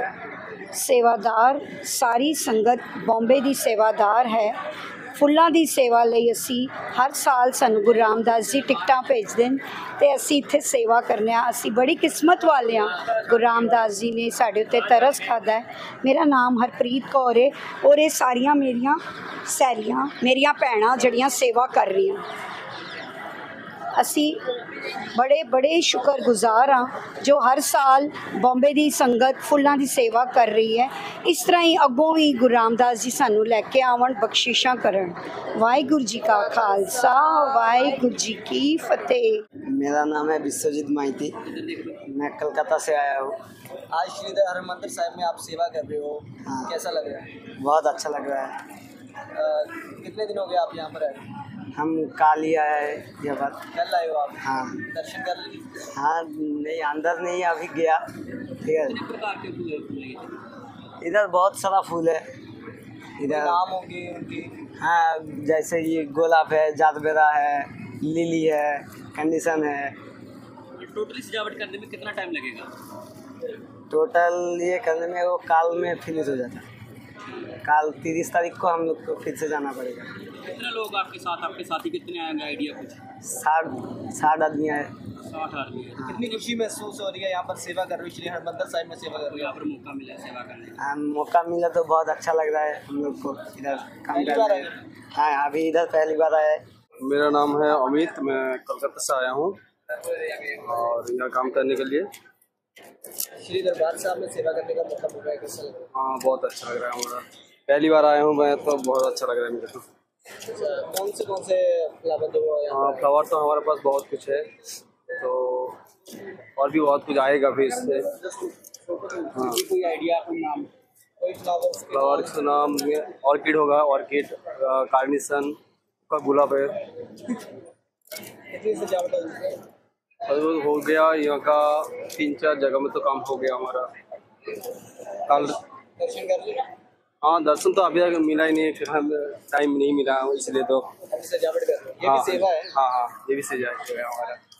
सेवादार सारी संगत बॉम्बे की सेवादार है। फुल्लां दी सेवा लई असी हर साल सानू गुरु रामदास जी टिकटां भेजदे न ते असी इत्थे सेवा करने आ। असी बड़ी किस्मत वाले हाँ, गुरु रामदास जी ने साडे उत्ते तरस खादा है। मेरा नाम हरप्रीत कौर है और ये सारियां मेरियां सहेलियां मेरियां भैणां जड़ियां सेवा कर रही हैं। असी बड़े बड़े शुक्रगुजार हाँ जो हर साल बॉम्बे की संगत फुल्लां की सेवा कर रही है। इस तरह ही अगों भी गुरु रामदास जी सानू लैके आवन, बख्शिशां करन। वाहिगुरू जी का खालसा, वाहिगुरू जी की फतेह। मेरा नाम है विश्वजीत माइती, मैं कलकत्ता से आया हूँ। आज श्री हरमंदिर साहिब में आप सेवा कर रहे हो, हाँ। कैसा लग रहा है? बहुत अच्छा लग रहा है। आ, कितने दिन हो गए आप यहाँ पर आए? हम कल ही आए हैं ये बात। कल आए हो आप? हाँ। दर्शन कर लिए? हाँ, नहीं अंदर नहीं, अभी गया। ठीक है। कितने प्रकार के फूल है? इधर बहुत सारा फूल है। इधर नाम होंगे उनके? हाँ, जैसे ये गुलाब है, जादबेरा है, लिली है, कंडीशन है। टोटली सजावट करने में कितना टाइम लगेगा? टोटल ये करने में वो काल में फिनिश हो जाता है। काल तीस तारीख को हम लोग को फिर से जाना पड़ेगा। कितने लोग आपके साथ, आपके साथी कितने आएंगे आइडिया कुछ? साठ साठ आदमी आए। साठ आदमी है। हाँ। कितनी खुशी महसूस हो रही है यहाँ पर सेवा कर रही, श्री हरमंदिर साहिब में सेवा कर रही है, यहाँ पर मौका मिला है सेवा करने का? हाँ, मौका मिला तो बहुत अच्छा लग रहा है हम लोग को इधर काम करने। हाँ, अभी इधर पहली बार आया है। मेरा नाम है अमित, मैं कलकत्ता से आया हूँ और यहाँ काम करने के लिए। श्री दरबार साहब में सेवा करने का मौका मिल रहा है, कैसा लग रहा है? हाँ, बहुत अच्छा लग रहा है हमारा। पहली बार आया हूँ मैं तो बहुत अच्छा लग रहा है मेरे को। कौन से कौन से फ्लावर जो हाँ, फ्लावर तो हमारे पास बहुत कुछ है, तो और भी बहुत कुछ आएगा फिर इससे। हाँ, कोई आइडिया, कोई नाम, कोई फ्लावर? फ्लावर का नाम ऑर्किड होगा, ऑर्किड, कार्निशन का गुलाब है। कितनी सजावट है? हो गया यहाँ का तीन चार जगह में तो काम हो गया हमारा। कल दर्शन कर लिए? हाँ, दर्शन तो अभी तक मिला ही नहीं, फिर हम टाइम नहीं मिला इसलिए तो सजावट कर रहे हैं। ये हाँ, भी सेवा है? हाँ हाँ, ये भी सेवा है हमारा।